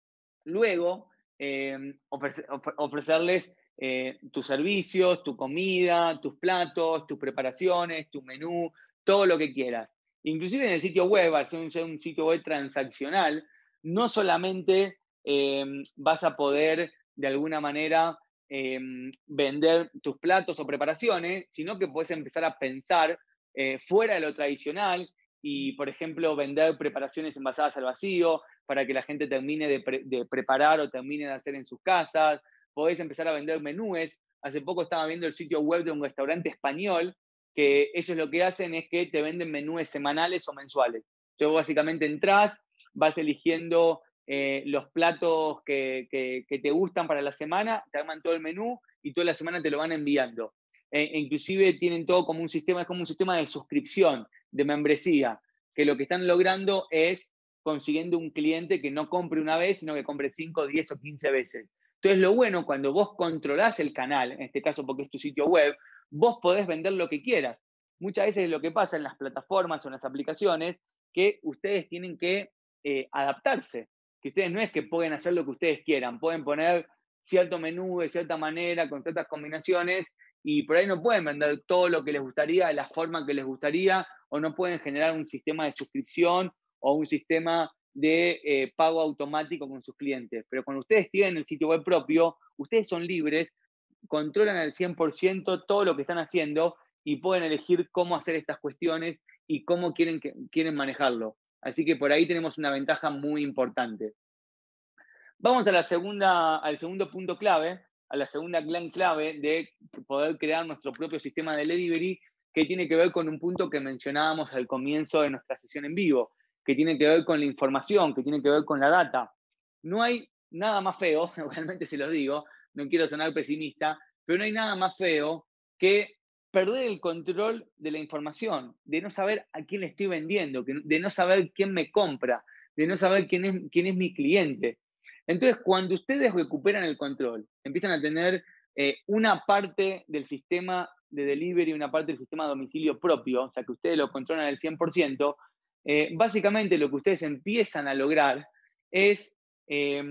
luego eh, ofrecer, ofrecerles eh, tus servicios, tu comida, tus platos, tus preparaciones, tu menú, todo lo que quieras. Inclusive en el sitio web, al ser un, un sitio web transaccional, no solamente eh, vas a poder de alguna manera eh, vender tus platos o preparaciones, sino que puedes empezar a pensar eh, fuera de lo tradicional y, por ejemplo, vender preparaciones envasadas al vacío, para que la gente termine de, pre de, preparar o termine de hacer en sus casas. Podés empezar a vender menúes. Hace poco estaba viendo el sitio web de un restaurante español que ellos lo que hacen es que te venden menúes semanales o mensuales. Entonces, básicamente entras, vas eligiendo eh, los platos que, que, que te gustan para la semana, te arman todo el menú y toda la semana te lo van enviando. E, e inclusive tienen todo como un sistema, es como un sistema de suscripción, de membresía, que lo que están logrando es consiguiendo un cliente que no compre una vez, sino que compre cinco, diez o quince veces. Entonces, lo bueno, cuando vos controlás el canal, en este caso porque es tu sitio web, vos podés vender lo que quieras. Muchas veces lo que pasa en las plataformas o en las aplicaciones, que ustedes tienen que eh, adaptarse, que ustedes no es que pueden hacer lo que ustedes quieran, pueden poner cierto menú de cierta manera, con ciertas combinaciones, y por ahí no pueden vender todo lo que les gustaría, de la forma que les gustaría, o no pueden generar un sistema de suscripción o un sistema de eh, pago automático con sus clientes. Pero cuando ustedes tienen el sitio web propio, ustedes son libres, controlan al cien por ciento todo lo que están haciendo y pueden elegir cómo hacer estas cuestiones y cómo quieren, que, quieren manejarlo. Así que por ahí tenemos una ventaja muy importante. Vamos a la segunda, al segundo punto clave, a la segunda gran clave de poder crear nuestro propio sistema de delivery, que tiene que ver con un punto que mencionábamos al comienzo de nuestra sesión en vivo, que tiene que ver con la información, que tiene que ver con la data. No hay nada más feo, realmente se los digo, no quiero sonar pesimista, pero no hay nada más feo que perder el control de la información, de no saber a quién le estoy vendiendo, de no saber quién me compra, de no saber quién es, quién es mi cliente. Entonces, cuando ustedes recuperan el control, empiezan a tener eh, una parte del sistema de delivery, una parte del sistema de domicilio propio, o sea, que ustedes lo controlan al cien por ciento, eh, básicamente lo que ustedes empiezan a lograr es eh,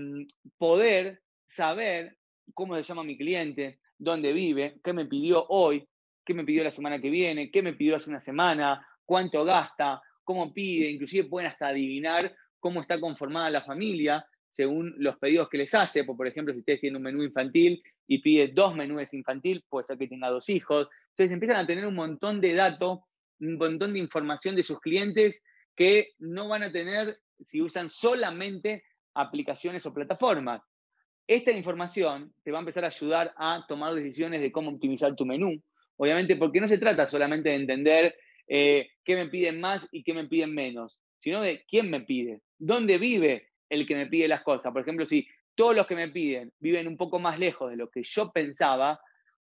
poder saber cómo se llama mi cliente, dónde vive, qué me pidió hoy, qué me pidió la semana que viene, qué me pidió hace una semana, cuánto gasta, cómo pide, inclusive pueden hasta adivinar cómo está conformada la familia según los pedidos que les hace. Por ejemplo, si ustedes tienen un menú infantil y pide dos menús infantil, puede ser que tenga dos hijos. Entonces empiezan a tener un montón de datos, un montón de información de sus clientes que no van a tener si usan solamente aplicaciones o plataformas. Esta información te va a empezar a ayudar a tomar decisiones de cómo optimizar tu menú. Obviamente, porque no se trata solamente de entender eh, qué me piden más y qué me piden menos, sino de quién me pide, dónde vive el que me pide las cosas. Por ejemplo, si todos los que me piden viven un poco más lejos de lo que yo pensaba,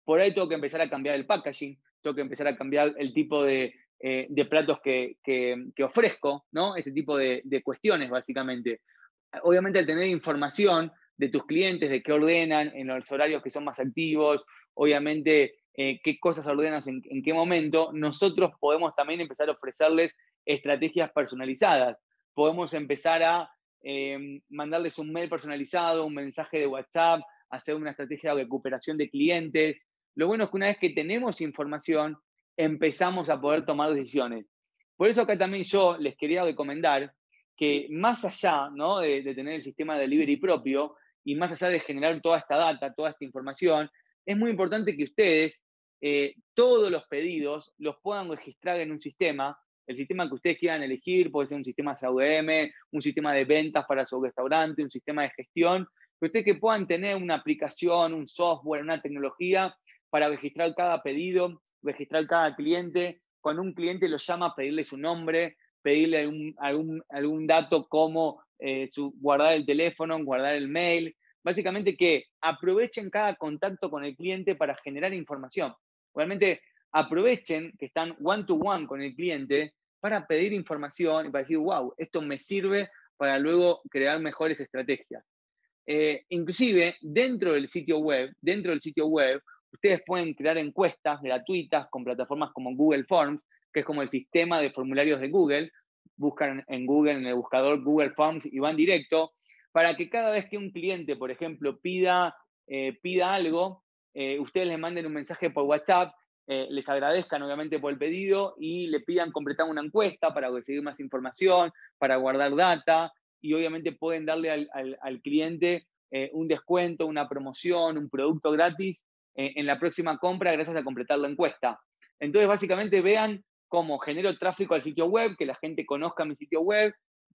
por ahí tengo que empezar a cambiar el packaging, tengo que empezar a cambiar el tipo de, eh, de platos que, que, que, ofrezco, ¿no? Ese tipo de, de cuestiones, básicamente. Obviamente, al tener información de tus clientes, de qué ordenan, en los horarios que son más activos, obviamente, eh, qué cosas ordenas en, en qué momento, nosotros podemos también empezar a ofrecerles estrategias personalizadas. Podemos empezar a eh, mandarles un mail personalizado, un mensaje de WhatsApp, hacer una estrategia de recuperación de clientes. Lo bueno es que una vez que tenemos información, empezamos a poder tomar decisiones. Por eso acá también yo les quería recomendar que más allá, ¿no?, de, de tener el sistema de delivery propio y más allá de generar toda esta data, toda esta información, es muy importante que ustedes eh, todos los pedidos los puedan registrar en un sistema. El sistema que ustedes quieran elegir puede ser un sistema C R M, un sistema de ventas para su restaurante, un sistema de gestión, pero ustedes que puedan tener una aplicación, un software, una tecnología para registrar cada pedido, registrar cada cliente. Cuando un cliente lo llama, pedirle su nombre, pedirle algún, algún, algún dato como eh, su, guardar el teléfono, guardar el mail. Básicamente que aprovechen cada contacto con el cliente para generar información. Realmente aprovechen que están one to one con el cliente para pedir información y para decir, wow, esto me sirve para luego crear mejores estrategias. Eh, inclusive, dentro del sitio web, dentro del sitio web, ustedes pueden crear encuestas gratuitas con plataformas como Google Forms, que es como el sistema de formularios de Google. Buscan en Google, en el buscador Google Forms y van directo, para que cada vez que un cliente, por ejemplo, pida, eh, pida algo, eh, ustedes les manden un mensaje por WhatsApp, eh, les agradezcan obviamente por el pedido y le pidan completar una encuesta para recibir más información, para guardar data, y obviamente pueden darle al, al, al cliente eh, un descuento, una promoción, un producto gratis eh, en la próxima compra gracias a completar la encuesta. Entonces, básicamente, vean cómo genero tráfico al sitio web, que la gente conozca mi sitio web,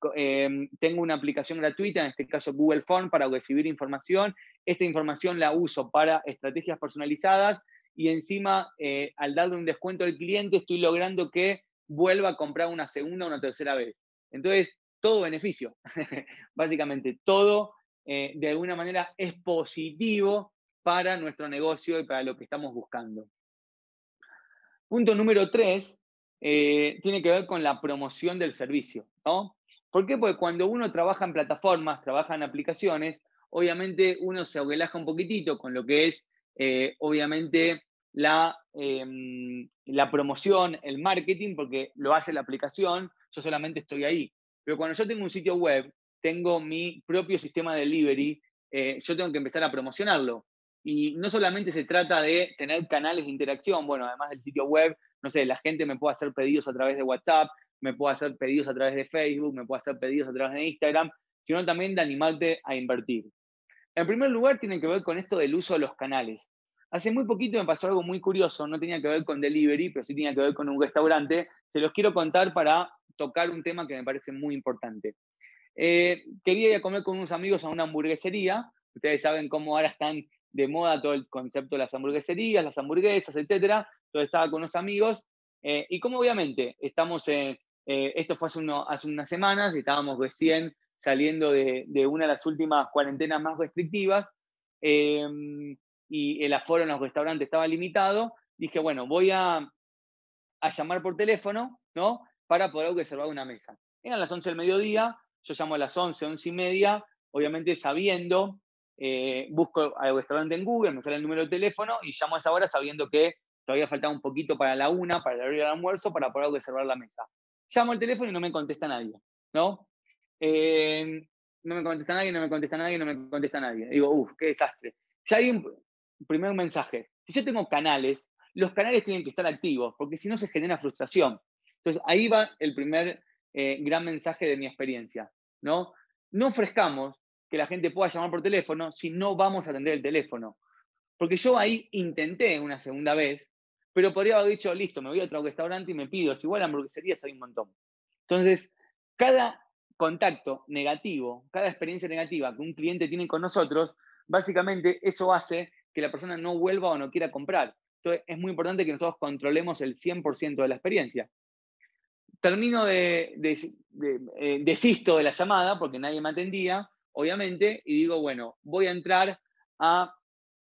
eh, tengo una aplicación gratuita, en este caso Google Form, para recibir información. Esta información la uso para estrategias personalizadas y encima, eh, al darle un descuento al cliente, estoy logrando que vuelva a comprar una segunda o una tercera vez. Entonces, todo beneficio. Básicamente, todo eh, de alguna manera es positivo para nuestro negocio y para lo que estamos buscando. Punto número tres, eh, tiene que ver con la promoción del servicio, ¿no? ¿Por qué? Porque cuando uno trabaja en plataformas, trabaja en aplicaciones, obviamente uno se relaja un poquitito con lo que es, eh, obviamente, la, eh, la promoción, el marketing, porque lo hace la aplicación, yo solamente estoy ahí. Pero cuando yo tengo un sitio web, tengo mi propio sistema de delivery, eh, yo tengo que empezar a promocionarlo. Y no solamente se trata de tener canales de interacción, bueno, además del sitio web, no sé, la gente me puede hacer pedidos a través de WhatsApp, me puede hacer pedidos a través de Facebook, me puede hacer pedidos a través de Instagram, sino también de animarte a invertir. En primer lugar, tiene que ver con esto del uso de los canales. Hace muy poquito me pasó algo muy curioso, no tenía que ver con delivery, pero sí tenía que ver con un restaurante. Se los quiero contar para tocar un tema que me parece muy importante. Eh, quería ir a comer con unos amigos a una hamburguesería. Ustedes saben cómo ahora están de moda todo el concepto de las hamburgueserías, las hamburguesas, etcétera. Entonces estaba con unos amigos eh, y como obviamente estamos, en, eh, esto fue hace, uno, hace unas semanas y estábamos recién saliendo de, de una de las últimas cuarentenas más restrictivas eh, y el aforo en los restaurantes estaba limitado, dije, bueno, voy a, a llamar por teléfono, ¿no?, para poder reservar una mesa. Eran las once del mediodía, yo llamo a las once, once y media, obviamente sabiendo, eh, busco al restaurante en Google, me sale el número de teléfono y llamo a esa hora sabiendo que todavía faltaba un poquito para la una, para la hora del almuerzo, para poder reservar la mesa. Llamo al teléfono y no me contesta nadie, ¿no? Eh, no me contesta nadie, no me contesta nadie, no me contesta nadie. Digo, uff, qué desastre. Ya hay un primer mensaje. Si yo tengo canales, los canales tienen que estar activos, porque si no se genera frustración. Entonces, ahí va el primer eh, gran mensaje de mi experiencia, ¿no? No ofrezcamos que la gente pueda llamar por teléfono si no vamos a atender el teléfono. Porque yo ahí intenté una segunda vez, pero podría haber dicho, listo, me voy a otro restaurante y me pido. Si igual hamburgueserías hay un montón. Entonces, cada contacto negativo, cada experiencia negativa que un cliente tiene con nosotros, básicamente eso hace que la persona no vuelva o no quiera comprar. Entonces, es muy importante que nosotros controlemos el cien por ciento de la experiencia. Termino de, de, de eh, desisto de la llamada porque nadie me atendía, obviamente, y digo, bueno, voy a entrar a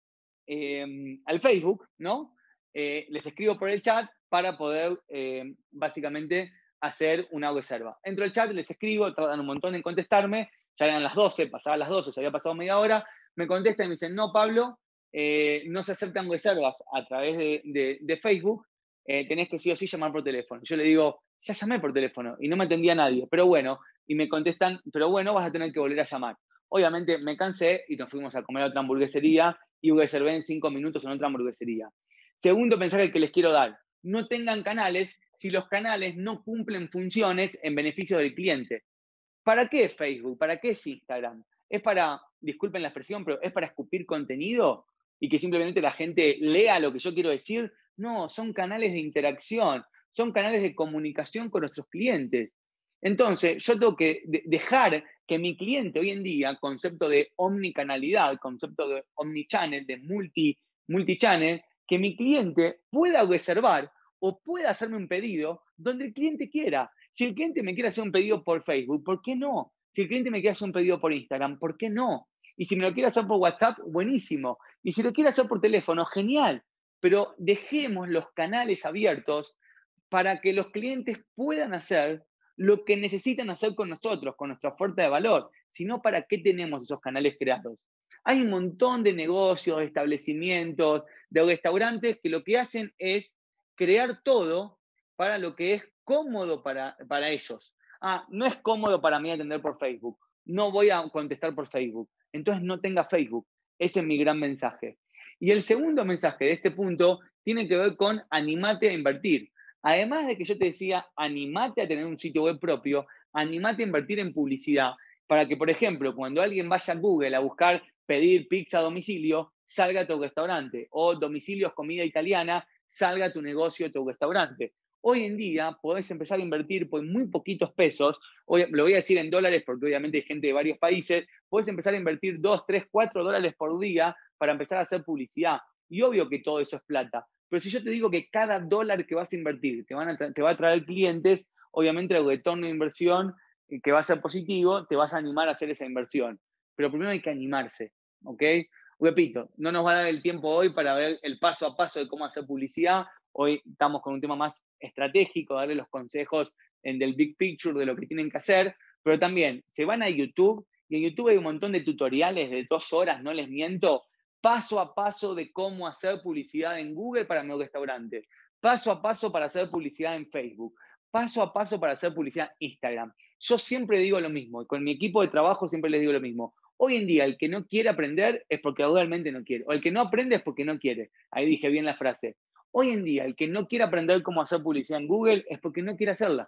eh, al Facebook, ¿no? Eh, les escribo por el chat para poder eh, básicamente hacer una reserva. Entro al chat, les escribo, tardan un montón en contestarme, ya eran las doce, pasaban las doce, ya había pasado media hora, me contestan y me dicen, no, Pablo, eh, no se aceptan reservas a través de, de, de Facebook, eh, tenés que sí o sí llamar por teléfono. Yo le digo, ya llamé por teléfono y no me atendía nadie, pero bueno, y me contestan, pero bueno, vas a tener que volver a llamar. Obviamente me cansé y nos fuimos a comer a otra hamburguesería y reservé en cinco minutos en otra hamburguesería. Segundo mensaje que les quiero dar, no tengan canales si los canales no cumplen funciones en beneficio del cliente. ¿Para qué es Facebook? ¿Para qué es Instagram? ¿Es para, disculpen la expresión, pero es para escupir contenido y que simplemente la gente lea lo que yo quiero decir? No, son canales de interacción, son canales de comunicación con nuestros clientes. Entonces, yo tengo que dejar que mi cliente hoy en día, concepto de omnicanalidad, concepto de omnichannel, de multi, multichannel, que mi cliente pueda reservar o pueda hacerme un pedido donde el cliente quiera. Si el cliente me quiere hacer un pedido por Facebook, ¿por qué no? Si el cliente me quiere hacer un pedido por Instagram, ¿por qué no? Y si me lo quiere hacer por WhatsApp, buenísimo. Y si lo quiere hacer por teléfono, genial. Pero dejemos los canales abiertos para que los clientes puedan hacer lo que necesitan hacer con nosotros, con nuestra oferta de valor. Si no, ¿para qué tenemos esos canales creados? Hay un montón de negocios, de establecimientos, de restaurantes que lo que hacen es crear todo para lo que es cómodo para, para ellos. Ah, no es cómodo para mí atender por Facebook. No voy a contestar por Facebook. Entonces no tenga Facebook. Ese es mi gran mensaje. Y el segundo mensaje de este punto tiene que ver con animate a invertir. Además de que yo te decía, animate a tener un sitio web propio, animate a invertir en publicidad para que, por ejemplo, cuando alguien vaya a Google a buscar pedir pizza a domicilio, salga a tu restaurante, o domicilios comida italiana, salga a tu negocio, tu restaurante. Hoy en día podés empezar a invertir por muy poquitos pesos, hoy, lo voy a decir en dólares porque obviamente hay gente de varios países, podés empezar a invertir dos, tres, cuatro dólares por día para empezar a hacer publicidad. Y obvio que todo eso es plata. Pero si yo te digo que cada dólar que vas a invertir te, van a te va a traer clientes, obviamente el retorno de inversión que va a ser positivo, te vas a animar a hacer esa inversión. Pero primero hay que animarse, ¿ok? Repito, no nos va a dar el tiempo hoy para ver el paso a paso de cómo hacer publicidad. Hoy estamos con un tema más estratégico, darle los consejos en del big picture de lo que tienen que hacer, pero también se van a YouTube y en YouTube hay un montón de tutoriales de dos horas, no les miento, paso a paso de cómo hacer publicidad en Google para mi restaurante, paso a paso para hacer publicidad en Facebook, paso a paso para hacer publicidad en Instagram. Yo siempre digo lo mismo, y con mi equipo de trabajo siempre les digo lo mismo. Hoy en día, el que no quiere aprender es porque realmente no quiere, o el que no aprende es porque no quiere. Ahí dije bien la frase. Hoy en día, el que no quiere aprender cómo hacer publicidad en Google es porque no quiere hacerla.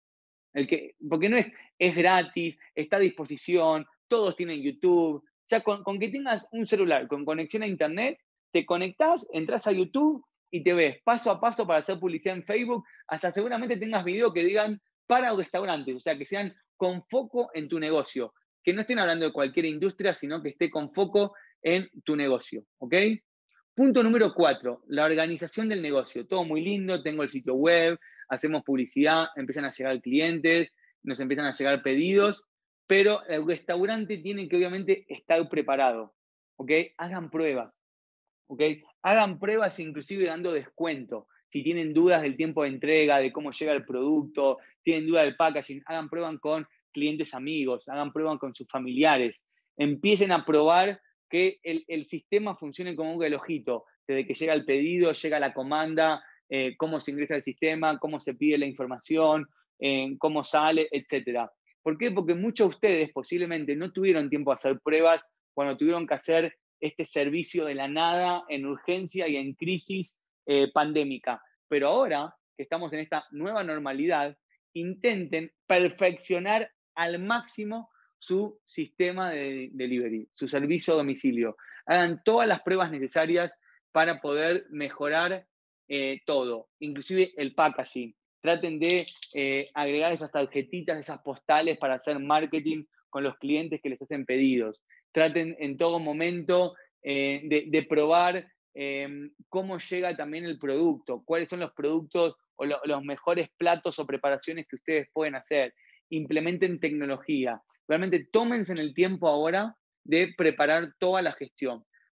El que, porque no es, es gratis, está a disposición, todos tienen YouTube. Ya con, con que tengas un celular con conexión a Internet, te conectás, entras a YouTube y te ves paso a paso para hacer publicidad en Facebook, hasta seguramente tengas videos que digan para restaurantes, o sea, que sean con foco en tu negocio, que no estén hablando de cualquier industria, sino que esté con foco en tu negocio, ¿ok? Punto número cuatro, la organización del negocio. Todo muy lindo, tengo el sitio web, hacemos publicidad, empiezan a llegar clientes, nos empiezan a llegar pedidos, pero el restaurante tiene que obviamente estar preparado, ¿ok? Hagan pruebas, ¿ok? Hagan pruebas inclusive dando descuento. Si tienen dudas del tiempo de entrega, de cómo llega el producto, tienen dudas del packaging, hagan pruebas con clientes amigos, hagan pruebas con sus familiares. Empiecen a probar que el, el sistema funcione como un relojito, desde que llega el pedido, llega la comanda, eh, cómo se ingresa al sistema, cómo se pide la información, eh, cómo sale, etcétera. ¿Por qué? Porque muchos de ustedes posiblemente no tuvieron tiempo de hacer pruebas cuando tuvieron que hacer este servicio de la nada en urgencia y en crisis eh, pandémica. Pero ahora que estamos en esta nueva normalidad, intenten perfeccionar al máximo su sistema de delivery, su servicio a domicilio. Hagan todas las pruebas necesarias para poder mejorar eh, todo, inclusive el packaging. Traten de eh, agregar esas tarjetitas, esas postales para hacer marketing con los clientes que les hacen pedidos. Traten en todo momento eh, de, de probar eh, cómo llega también el producto, cuáles son los productos o lo, los mejores platos o preparaciones que ustedes pueden hacer. Implementen tecnología. Realmente tómense en el tiempo ahora de preparar toda la gestión.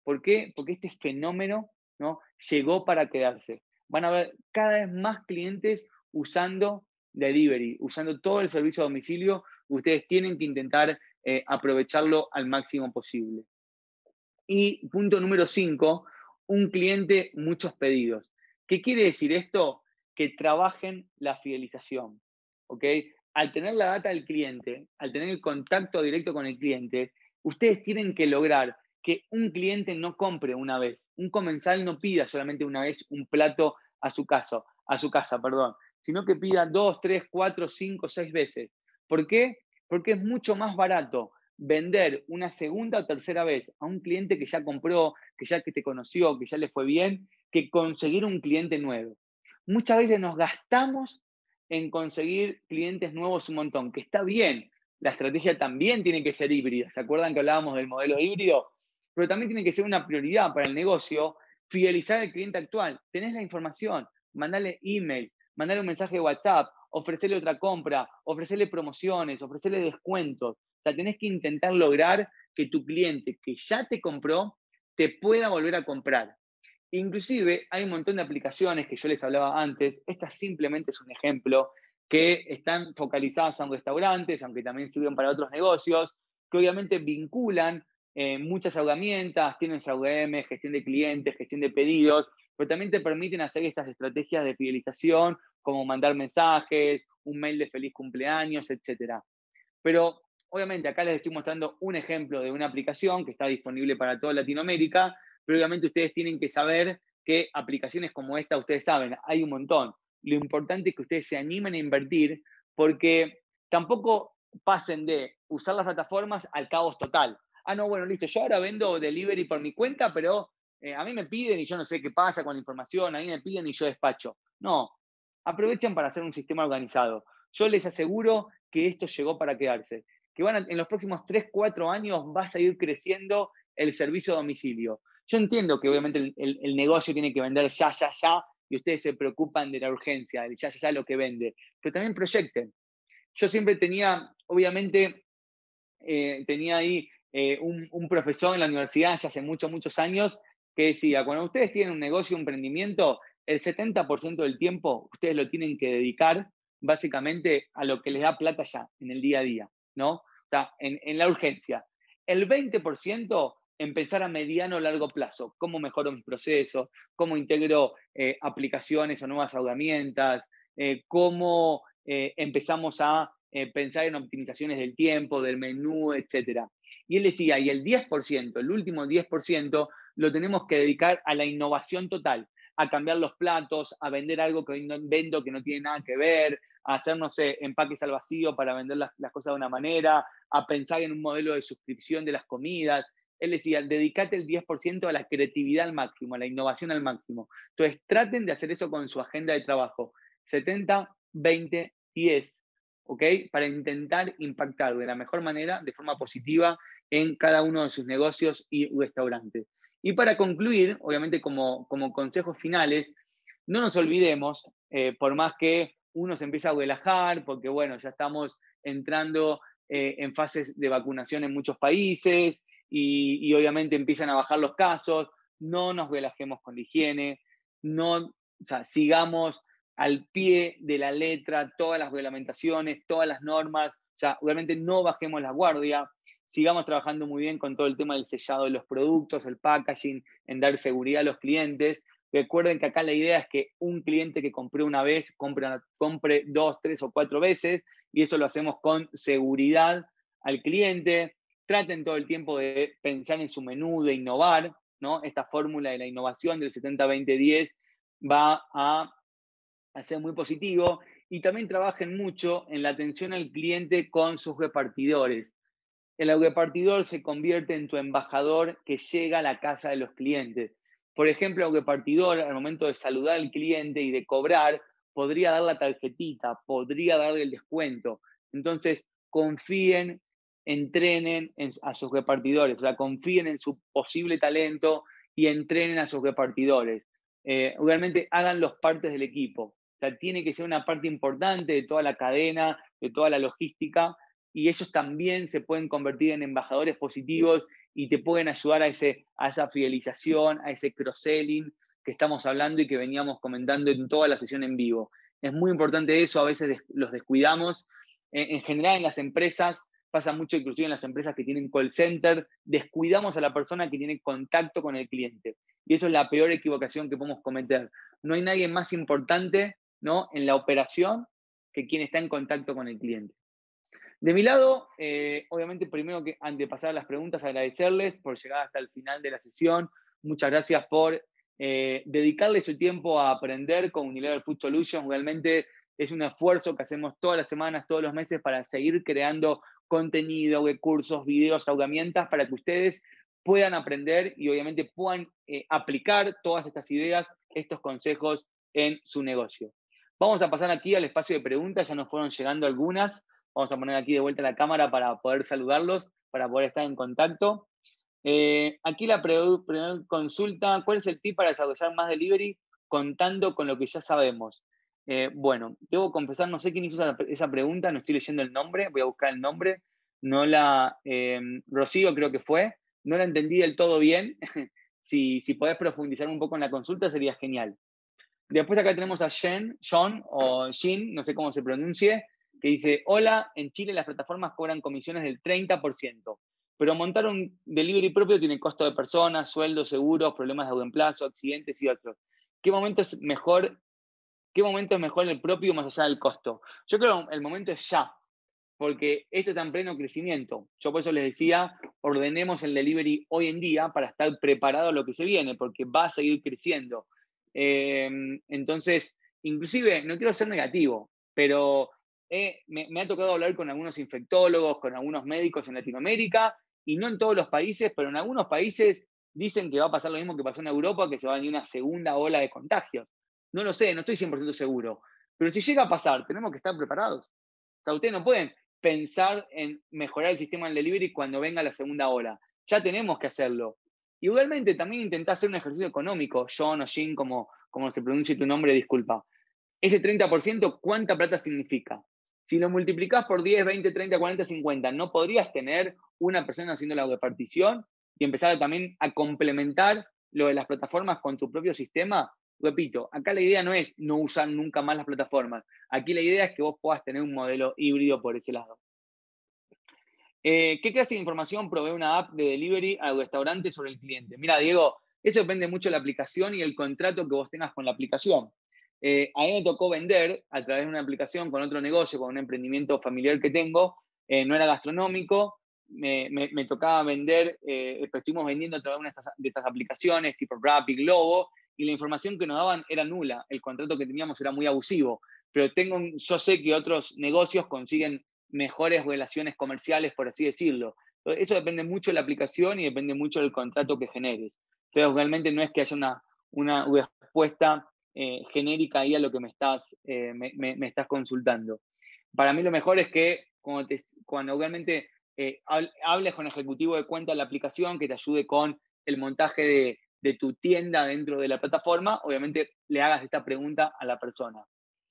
¿Por qué? Porque este fenómeno, ¿no?, llegó para quedarse. Van a haber cada vez más clientes usando delivery, usando todo el servicio a domicilio. Ustedes tienen que intentar eh, aprovecharlo al máximo posible. Y punto número cinco, un cliente, muchos pedidos. ¿Qué quiere decir esto? Que trabajen la fidelización, ¿ok? Al tener la data del cliente, al tener el contacto directo con el cliente, ustedes tienen que lograr que un cliente no compre una vez, un comensal no pida solamente una vez un plato a su casa, a su casa, perdón, sino que pida dos, tres, cuatro, cinco, seis veces. ¿Por qué? Porque es mucho más barato vender una segunda o tercera vez a un cliente que ya compró, que ya que te conoció, que ya le fue bien, que conseguir un cliente nuevo. Muchas veces nos gastamos en conseguir clientes nuevos un montón, que está bien. La estrategia también tiene que ser híbrida. ¿Se acuerdan que hablábamos del modelo híbrido? Pero también tiene que ser una prioridad para el negocio fidelizar al cliente actual. Tenés la información, mandale email, mandale un mensaje de WhatsApp, ofrecerle otra compra, ofrecerle promociones, ofrecerle descuentos. O sea, tenés que intentar lograr que tu cliente que ya te compró te pueda volver a comprar. Inclusive hay un montón de aplicaciones que yo les hablaba antes. Esta simplemente es un ejemplo, que están focalizadas en restaurantes, aunque también sirven para otros negocios, que obviamente vinculan eh, muchas herramientas, tienen C R M, gestión de clientes, gestión de pedidos, pero también te permiten hacer estas estrategias de fidelización, como mandar mensajes, un mail de feliz cumpleaños, etcétera. Pero obviamente acá les estoy mostrando un ejemplo de una aplicación que está disponible para toda Latinoamérica, pero obviamente ustedes tienen que saber que aplicaciones como esta, ustedes saben, hay un montón. Lo importante es que ustedes se animen a invertir, porque tampoco pasen de usar las plataformas al caos total. Ah, no, bueno, listo, yo ahora vendo delivery por mi cuenta, pero eh, a mí me piden y yo no sé qué pasa con la información, a mí me piden y yo despacho. No, aprovechen para hacer un sistema organizado. Yo les aseguro que esto llegó para quedarse, que van a, en los próximos tres, cuatro años va a seguir creciendo el servicio a domicilio. Yo entiendo que obviamente el, el, el negocio tiene que vender ya, ya, ya, y ustedes se preocupan de la urgencia, del ya, ya, ya lo que vende, pero también proyecten. Yo siempre tenía, obviamente, eh, tenía ahí eh, un, un profesor en la universidad ya hace muchos, muchos años que decía, cuando ustedes tienen un negocio, un emprendimiento, el setenta por ciento del tiempo ustedes lo tienen que dedicar básicamente a lo que les da plata ya, en el día a día, ¿no? O sea, en, en la urgencia. El veinte por ciento empezar a mediano o largo plazo, cómo mejoro mis procesos, cómo integro eh, aplicaciones o nuevas herramientas, eh, cómo eh, empezamos a eh, pensar en optimizaciones del tiempo, del menú, etcétera. Y él decía, y el diez por ciento, el último diez por ciento, lo tenemos que dedicar a la innovación total, a cambiar los platos, a vender algo que no vendo que no tiene nada que ver, a hacer, no sé, empaques al vacío para vender las, las cosas de una manera, a pensar en un modelo de suscripción de las comidas. Él decía, dedicate el diez por ciento a la creatividad al máximo, a la innovación al máximo. Entonces, traten de hacer eso con su agenda de trabajo. setenta, veinte, diez, ¿ok? Para intentar impactar de la mejor manera, de forma positiva, en cada uno de sus negocios y restaurantes. Y para concluir, obviamente como, como consejos finales, no nos olvidemos, eh, por más que uno se empieza a relajar, porque bueno, ya estamos entrando eh, en fases de vacunación en muchos países y, y obviamente empiezan a bajar los casos, no nos relajemos con la higiene, no, o sea, sigamos al pie de la letra todas las reglamentaciones, todas las normas, o sea, obviamente no bajemos la guardia, sigamos trabajando muy bien con todo el tema del sellado de los productos, el packaging, en dar seguridad a los clientes. Recuerden que acá la idea es que un cliente que compró una vez compre, compre dos, tres o cuatro veces, y eso lo hacemos con seguridad al cliente. Traten todo el tiempo de pensar en su menú, de innovar, ¿no? Esta fórmula de la innovación del setenta, veinte, diez va a, a ser muy positivo. Y también trabajen mucho en la atención al cliente con sus repartidores. El repartidor se convierte en tu embajador que llega a la casa de los clientes. Por ejemplo, el repartidor, al momento de saludar al cliente y de cobrar, podría dar la tarjetita, podría darle el descuento. Entonces, confíen, entrenen en, a sus repartidores, o sea, confíen en su posible talento y entrenen a sus repartidores. Eh, realmente háganlos partes del equipo. O sea, tiene que ser una parte importante de toda la cadena, de toda la logística, y ellos también se pueden convertir en embajadores positivos y te pueden ayudar a, ese, a esa fidelización, a ese cross-selling que estamos hablando y que veníamos comentando en toda la sesión en vivo. Es muy importante eso, a veces los descuidamos. En, en general en las empresas, pasa mucho inclusive en las empresas que tienen call center, descuidamos a la persona que tiene contacto con el cliente. Y eso es la peor equivocación que podemos cometer. No hay nadie más importante, ¿no?, en la operación que quien está en contacto con el cliente. De mi lado, eh, obviamente, primero que antes de pasar a las preguntas, agradecerles por llegar hasta el final de la sesión. Muchas gracias por eh, dedicarle su tiempo a aprender con Unilever Food Solutions. Realmente es un esfuerzo que hacemos todas las semanas, todos los meses, para seguir creando contenido, cursos, videos, herramientas para que ustedes puedan aprender y obviamente puedan eh, aplicar todas estas ideas, estos consejos en su negocio. Vamos a pasar aquí al espacio de preguntas, ya nos fueron llegando algunas. Vamos a poner aquí de vuelta la cámara para poder saludarlos, para poder estar en contacto. Eh, aquí la primera consulta, ¿cuál es el tip para desarrollar más delivery contando con lo que ya sabemos? Eh, bueno, debo confesar, no sé quién hizo esa, esa, pregunta, no estoy leyendo el nombre, voy a buscar el nombre. No la, eh, Rocío creo que fue, no la entendí del todo bien. si, si podés profundizar un poco en la consulta sería genial. Después acá tenemos a Jen, John o Jin, no sé cómo se pronuncie, que dice, hola, en Chile las plataformas cobran comisiones del treinta por ciento, pero montar un delivery propio tiene costo de personas, sueldos, seguros, problemas de buen plazo, accidentes y otros. ¿Qué momento es mejor, qué momento es mejor el propio más allá del costo? Yo creo que el momento es ya, porque esto está en pleno crecimiento. Yo por eso les decía, ordenemos el delivery hoy en día para estar preparado a lo que se viene, porque va a seguir creciendo. Eh, entonces, inclusive, no quiero ser negativo, pero eh, me, me ha tocado hablar con algunos infectólogos, con algunos médicos en Latinoamérica, y no en todos los países, pero en algunos países dicen que va a pasar lo mismo que pasó en Europa, que se va a venir una segunda ola de contagios. No lo sé, no estoy cien por ciento seguro, pero si llega a pasar, tenemos que estar preparados. O sea, ustedes no pueden pensar en mejorar el sistema del delivery cuando venga la segunda ola. Ya tenemos que hacerlo. Igualmente, también intentá hacer un ejercicio económico, John o Jin, como, como se pronuncie tu nombre, disculpa. Ese treinta por ciento, ¿cuánta plata significa? Si lo multiplicás por diez, veinte, treinta, cuarenta, cincuenta, ¿no podrías tener una persona haciendo la repartición y empezar también a complementar lo de las plataformas con tu propio sistema? Repito, acá la idea no es no usar nunca más las plataformas. Aquí la idea es que vos puedas tener un modelo híbrido por ese lado. Eh, ¿Qué clase de información provee una app de delivery al restaurante sobre el cliente? Mira, Diego, eso depende mucho de la aplicación y el contrato que vos tengas con la aplicación. Eh, a mí me tocó vender a través de una aplicación con otro negocio, con un emprendimiento familiar que tengo, eh, no era gastronómico, me, me, me tocaba vender, eh, estuvimos vendiendo a través de, una de, estas, de estas aplicaciones tipo Rappi, Globo, y la información que nos daban era nula, el contrato que teníamos era muy abusivo, pero tengo, yo sé que otros negocios consiguen mejores relaciones comerciales, por así decirlo. Eso depende mucho de la aplicación y depende mucho del contrato que generes. Entonces, realmente no es que haya una, una respuesta eh, genérica ahí a lo que me estás, eh, me, me, me estás consultando. Para mí lo mejor es que cuando, te, cuando realmente eh, hables con el ejecutivo de cuenta de la aplicación, que te ayude con el montaje de, de tu tienda dentro de la plataforma, obviamente le hagas esta pregunta a la persona.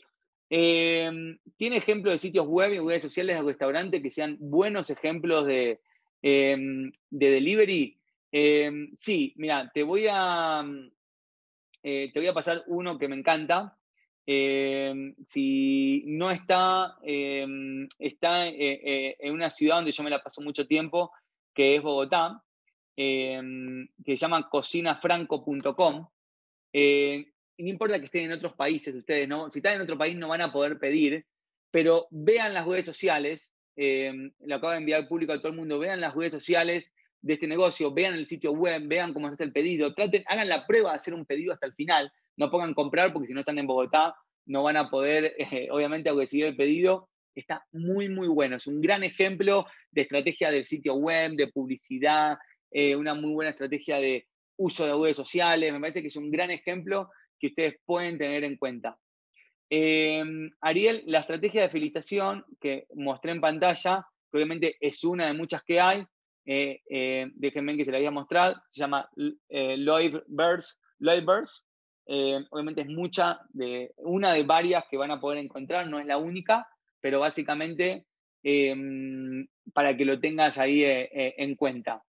Eh, ¿Tiene ejemplos de sitios web y redes sociales de restaurantes que sean buenos ejemplos de, eh, de delivery? Eh, sí, mira, te voy a, eh, te voy a pasar uno que me encanta. Eh, si no está, eh, está eh, eh, en una ciudad donde yo me la paso mucho tiempo, que es Bogotá, eh, que se llama cocina franco punto com. Eh, no importa que estén en otros países ustedes, ¿no? Si están en otro país no van a poder pedir, pero vean las redes sociales, eh, lo acabo de enviar al público a todo el mundo, vean las redes sociales de este negocio, vean el sitio web, vean cómo se hace el pedido, traten, hagan la prueba de hacer un pedido hasta el final, no pongan comprar porque si no están en Bogotá no van a poder, eh, obviamente, recibir el pedido. Está muy, muy bueno, es un gran ejemplo de estrategia del sitio web, de publicidad, eh, una muy buena estrategia de uso de redes sociales, me parece que es un gran ejemplo que ustedes pueden tener en cuenta. Eh, Ariel, la estrategia de fidelización que mostré en pantalla, que obviamente es una de muchas que hay, eh, eh, déjenme que se la voy a mostrar, se llama eh, Loyalverse, Loyalverse. Eh, obviamente es mucha, de, una de varias que van a poder encontrar, no es la única, pero básicamente eh, para que lo tengas ahí eh, eh, en cuenta.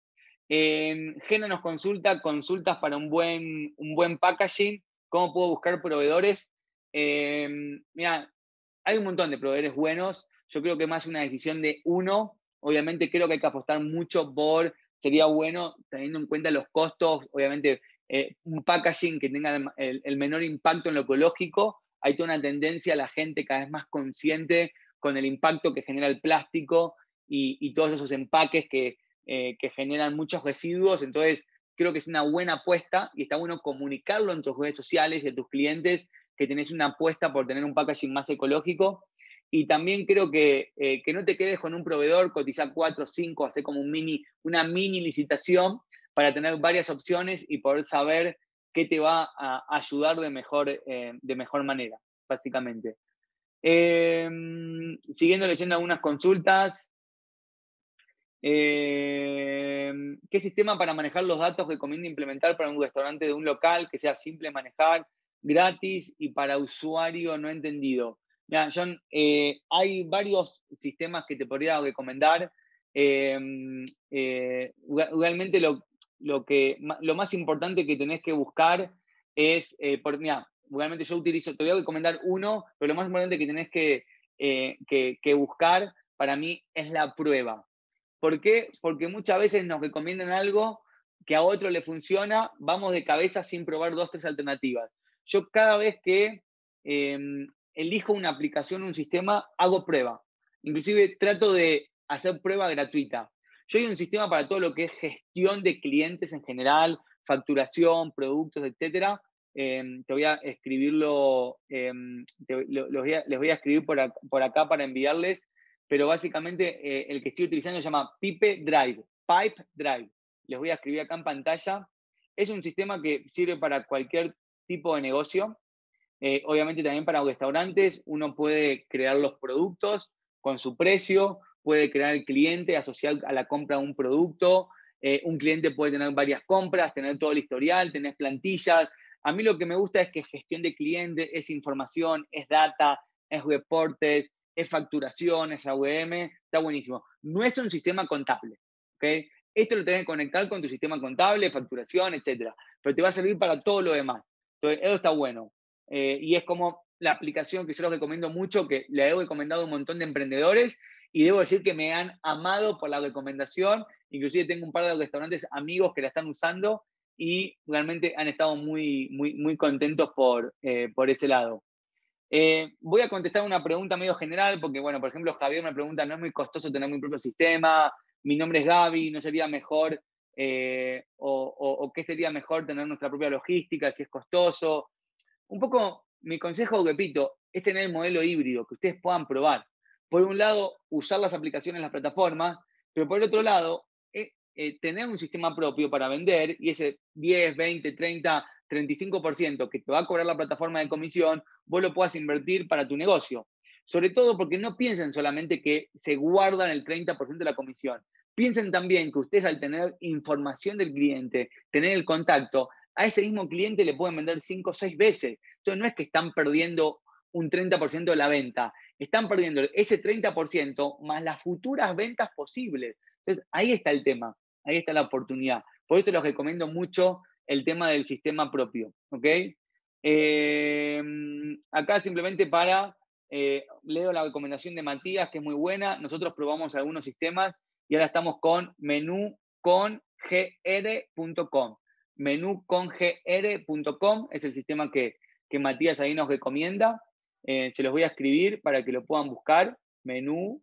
Eh, Gena nos consulta, consultas para un buen, un buen packaging, cómo puedo buscar proveedores. Eh, mira, hay un montón de proveedores buenos. Yo creo que más una decisión de uno. Obviamente creo que hay que apostar mucho por, sería bueno, teniendo en cuenta los costos, obviamente eh, un packaging que tenga el, el menor impacto en lo ecológico. Hay toda una tendencia a la gente cada vez más consciente con el impacto que genera el plástico y, y todos esos empaques que, eh, que generan muchos residuos. Entonces, creo que es una buena apuesta y está bueno comunicarlo en tus redes sociales y a tus clientes que tenés una apuesta por tener un packaging más ecológico. Y también creo que, eh, que no te quedes con un proveedor, cotizar cuatro o cinco, hacer como un mini, una mini licitación para tener varias opciones y poder saber qué te va a ayudar de mejor, eh, de mejor manera, básicamente. Eh, siguiendo leyendo algunas consultas. Eh, ¿Qué sistema para manejar los datos recomienda implementar para un restaurante de un local que sea simple de manejar, gratis y para usuario no entendido? Mira, John, eh, hay varios sistemas que te podría recomendar. Eh, eh, realmente lo, lo, que, lo más importante que tenés que buscar es, eh, por, mira, realmente yo utilizo, te voy a recomendar uno, pero lo más importante que tenés que, eh, que, que buscar para mí es la prueba. ¿Por qué? Porque muchas veces nos recomiendan algo que a otro le funciona, vamos de cabeza sin probar dos, tres alternativas. Yo cada vez que eh, elijo una aplicación, un sistema, hago prueba. Inclusive trato de hacer prueba gratuita. Yo hay un sistema para todo lo que es gestión de clientes en general, facturación, productos, etcétera. Eh, te voy a escribirlo, eh, te, lo, los voy a, les voy a escribir por acá, por acá para enviarles, pero básicamente eh, el que estoy utilizando se llama Pipe Drive, Pipe Drive. Les voy a escribir acá en pantalla. Es un sistema que sirve para cualquier tipo de negocio. Eh, obviamente también para restaurantes, uno puede crear los productos con su precio, puede crear el cliente, asociar a la compra de un producto. Eh, un cliente puede tener varias compras, tener todo el historial, tener plantillas. A mí lo que me gusta es que gestión de cliente es información, es data, es reportes, es facturación, es A W M, está buenísimo. No es un sistema contable, ¿ok? Esto lo tenés que conectar con tu sistema contable, facturación, etcétera. Pero te va a servir para todo lo demás. Entonces, eso está bueno. Eh, y es como la aplicación que yo les recomiendo mucho, que le he recomendado a un montón de emprendedores y debo decir que me han amado por la recomendación. Inclusive tengo un par de restaurantes amigos que la están usando y realmente han estado muy, muy, muy contentos por, eh, por ese lado. Eh, voy a contestar una pregunta medio general, porque, bueno, por ejemplo, Javier me pregunta, ¿no es muy costoso tener mi propio sistema? Mi nombre es Gaby, ¿no sería mejor, eh, o, o, o qué sería mejor tener nuestra propia logística, si es costoso? Un poco, mi consejo, repito, es tener el modelo híbrido, que ustedes puedan probar. Por un lado, usar las aplicaciones en las plataformas, pero por el otro lado, eh, eh, tener un sistema propio para vender y ese diez, veinte, treinta, treinta y cinco por ciento que te va a cobrar la plataforma de comisión, vos lo puedas invertir para tu negocio. Sobre todo porque no piensen solamente que se guardan el treinta por ciento de la comisión. Piensen también que ustedes al tener información del cliente, tener el contacto, a ese mismo cliente le pueden vender cinco o seis veces. Entonces no es que están perdiendo un treinta por ciento de la venta, están perdiendo ese treinta por ciento más las futuras ventas posibles. Entonces ahí está el tema, ahí está la oportunidad. Por eso les recomiendo mucho el tema del sistema propio. ¿Ok? Eh, acá simplemente para, eh, leo la recomendación de Matías, que es muy buena. Nosotros probamos algunos sistemas y ahora estamos con menú con g r punto com. menú con g r punto com es el sistema que, que Matías ahí nos recomienda. Eh, se los voy a escribir para que lo puedan buscar. Menú.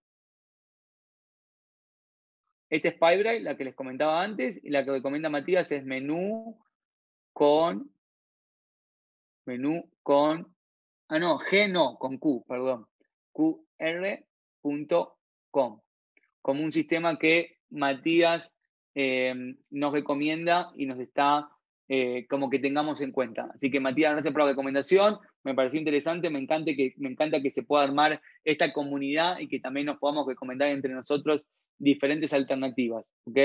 Este es Pipedrive, la que les comentaba antes, y la que recomienda Matías es menú con, menú con, ah no, G no, con Q, perdón, Q R punto com, como un sistema que Matías eh, nos recomienda y nos está eh, como que tengamos en cuenta. Así que Matías, gracias por la recomendación, me pareció interesante, me encanta, que, me encanta que se pueda armar esta comunidad y que también nos podamos recomendar entre nosotros diferentes alternativas. ¿Ok?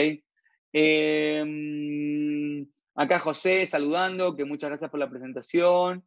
Eh, acá José saludando, que muchas gracias por la presentación.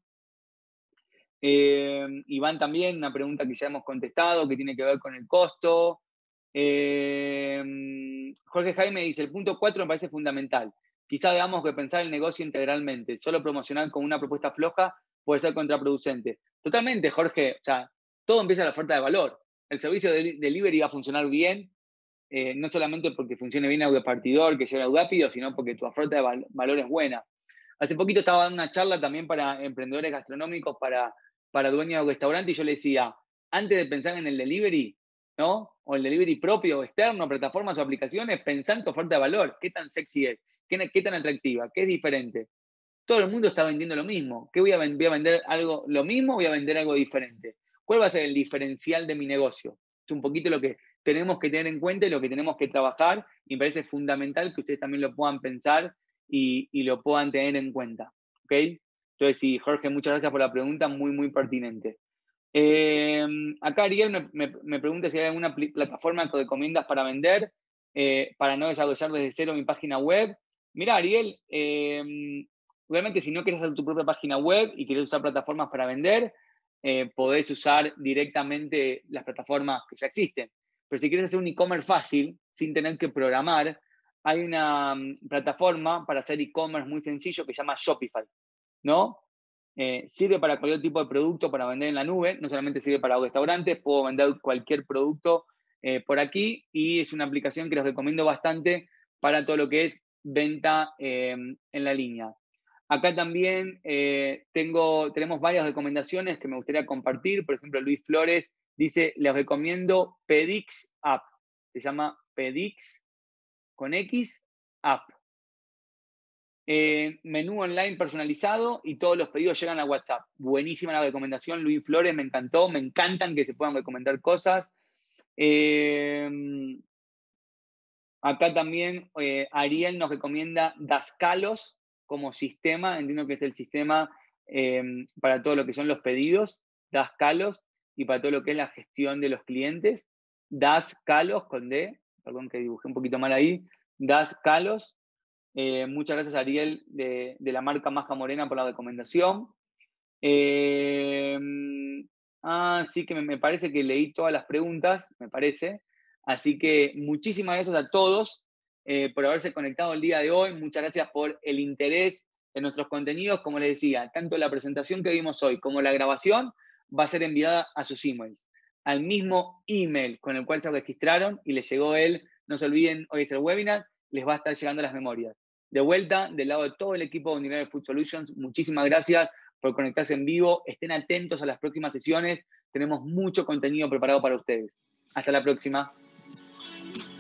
Eh, Iván también, una pregunta que ya hemos contestado, que tiene que ver con el costo. Eh, Jorge Jaime dice, el punto cuatro me parece fundamental. Quizá debamos que pensar el negocio integralmente. Solo promocionar con una propuesta floja puede ser contraproducente. Totalmente, Jorge. O sea, todo empieza en la oferta de valor. El servicio de delivery va a funcionar bien, eh, no solamente porque funcione bien Audiopartidor, que llegue rápido, sino porque tu oferta de val valor es buena. Hace poquito estaba dando una charla también para emprendedores gastronómicos, para, para dueños de restaurantes, y yo le decía, antes de pensar en el delivery, ¿no? O el delivery propio o externo, plataformas o aplicaciones, pensá en tu oferta de valor. ¿Qué tan sexy es? ¿Qué, qué tan atractiva? ¿Qué es diferente? Todo el mundo está vendiendo lo mismo. ¿Qué voy a, voy a vender? ¿Algo lo mismo o voy a vender algo diferente? ¿Cuál va a ser el diferencial de mi negocio? Es un poquito lo que tenemos que tener en cuenta y lo que tenemos que trabajar, y me parece fundamental que ustedes también lo puedan pensar y, y lo puedan tener en cuenta. ¿Ok? Entonces, sí, Jorge, muchas gracias por la pregunta, muy, muy pertinente. Eh, acá Ariel me, me, me pregunta si hay alguna plataforma que recomiendas para vender, eh, para no desarrollar desde cero mi página web. Mira, Ariel, eh, realmente si no quieres hacer tu propia página web y quieres usar plataformas para vender, eh, podés usar directamente las plataformas que ya existen. Pero si quieres hacer un e-commerce fácil, sin tener que programar, hay una um, plataforma para hacer e-commerce muy sencillo que se llama Shopify, ¿no? Eh, sirve para cualquier tipo de producto para vender en la nube, no solamente sirve para restaurantes, puedo vender cualquier producto eh, por aquí, y es una aplicación que les recomiendo bastante para todo lo que es venta eh, en la línea. Acá también eh, tengo, tenemos varias recomendaciones que me gustaría compartir. Por ejemplo, Luis Flores dice, les recomiendo Pedix App. Se llama Pedix con X App. Eh, menú online personalizado y todos los pedidos llegan a WhatsApp. Buenísima la recomendación, Luis Flores, me encantó. Me encantan que se puedan recomendar cosas. Eh, acá también eh, Ariel nos recomienda Dascalos como sistema. Entiendo que es el sistema eh, para todo lo que son los pedidos, Dascalos, y para todo lo que es la gestión de los clientes. Dascalos con D, perdón que dibujé un poquito mal ahí. Dascalos. Eh, muchas gracias, Ariel, de, de la marca Maja Morena, por la recomendación. Eh, ah, sí que me, me parece que leí todas las preguntas, me parece. Así que muchísimas gracias a todos eh, por haberse conectado el día de hoy. Muchas gracias por el interés en nuestros contenidos. Como les decía, tanto la presentación que vimos hoy como la grabación va a ser enviada a sus emails, al mismo email con el cual se registraron y les llegó él. No se olviden, hoy es el webinar, les va a estar llegando las memorias. De vuelta, del lado de todo el equipo de Unilever Food Solutions, muchísimas gracias por conectarse en vivo. Estén atentos a las próximas sesiones. Tenemos mucho contenido preparado para ustedes. Hasta la próxima.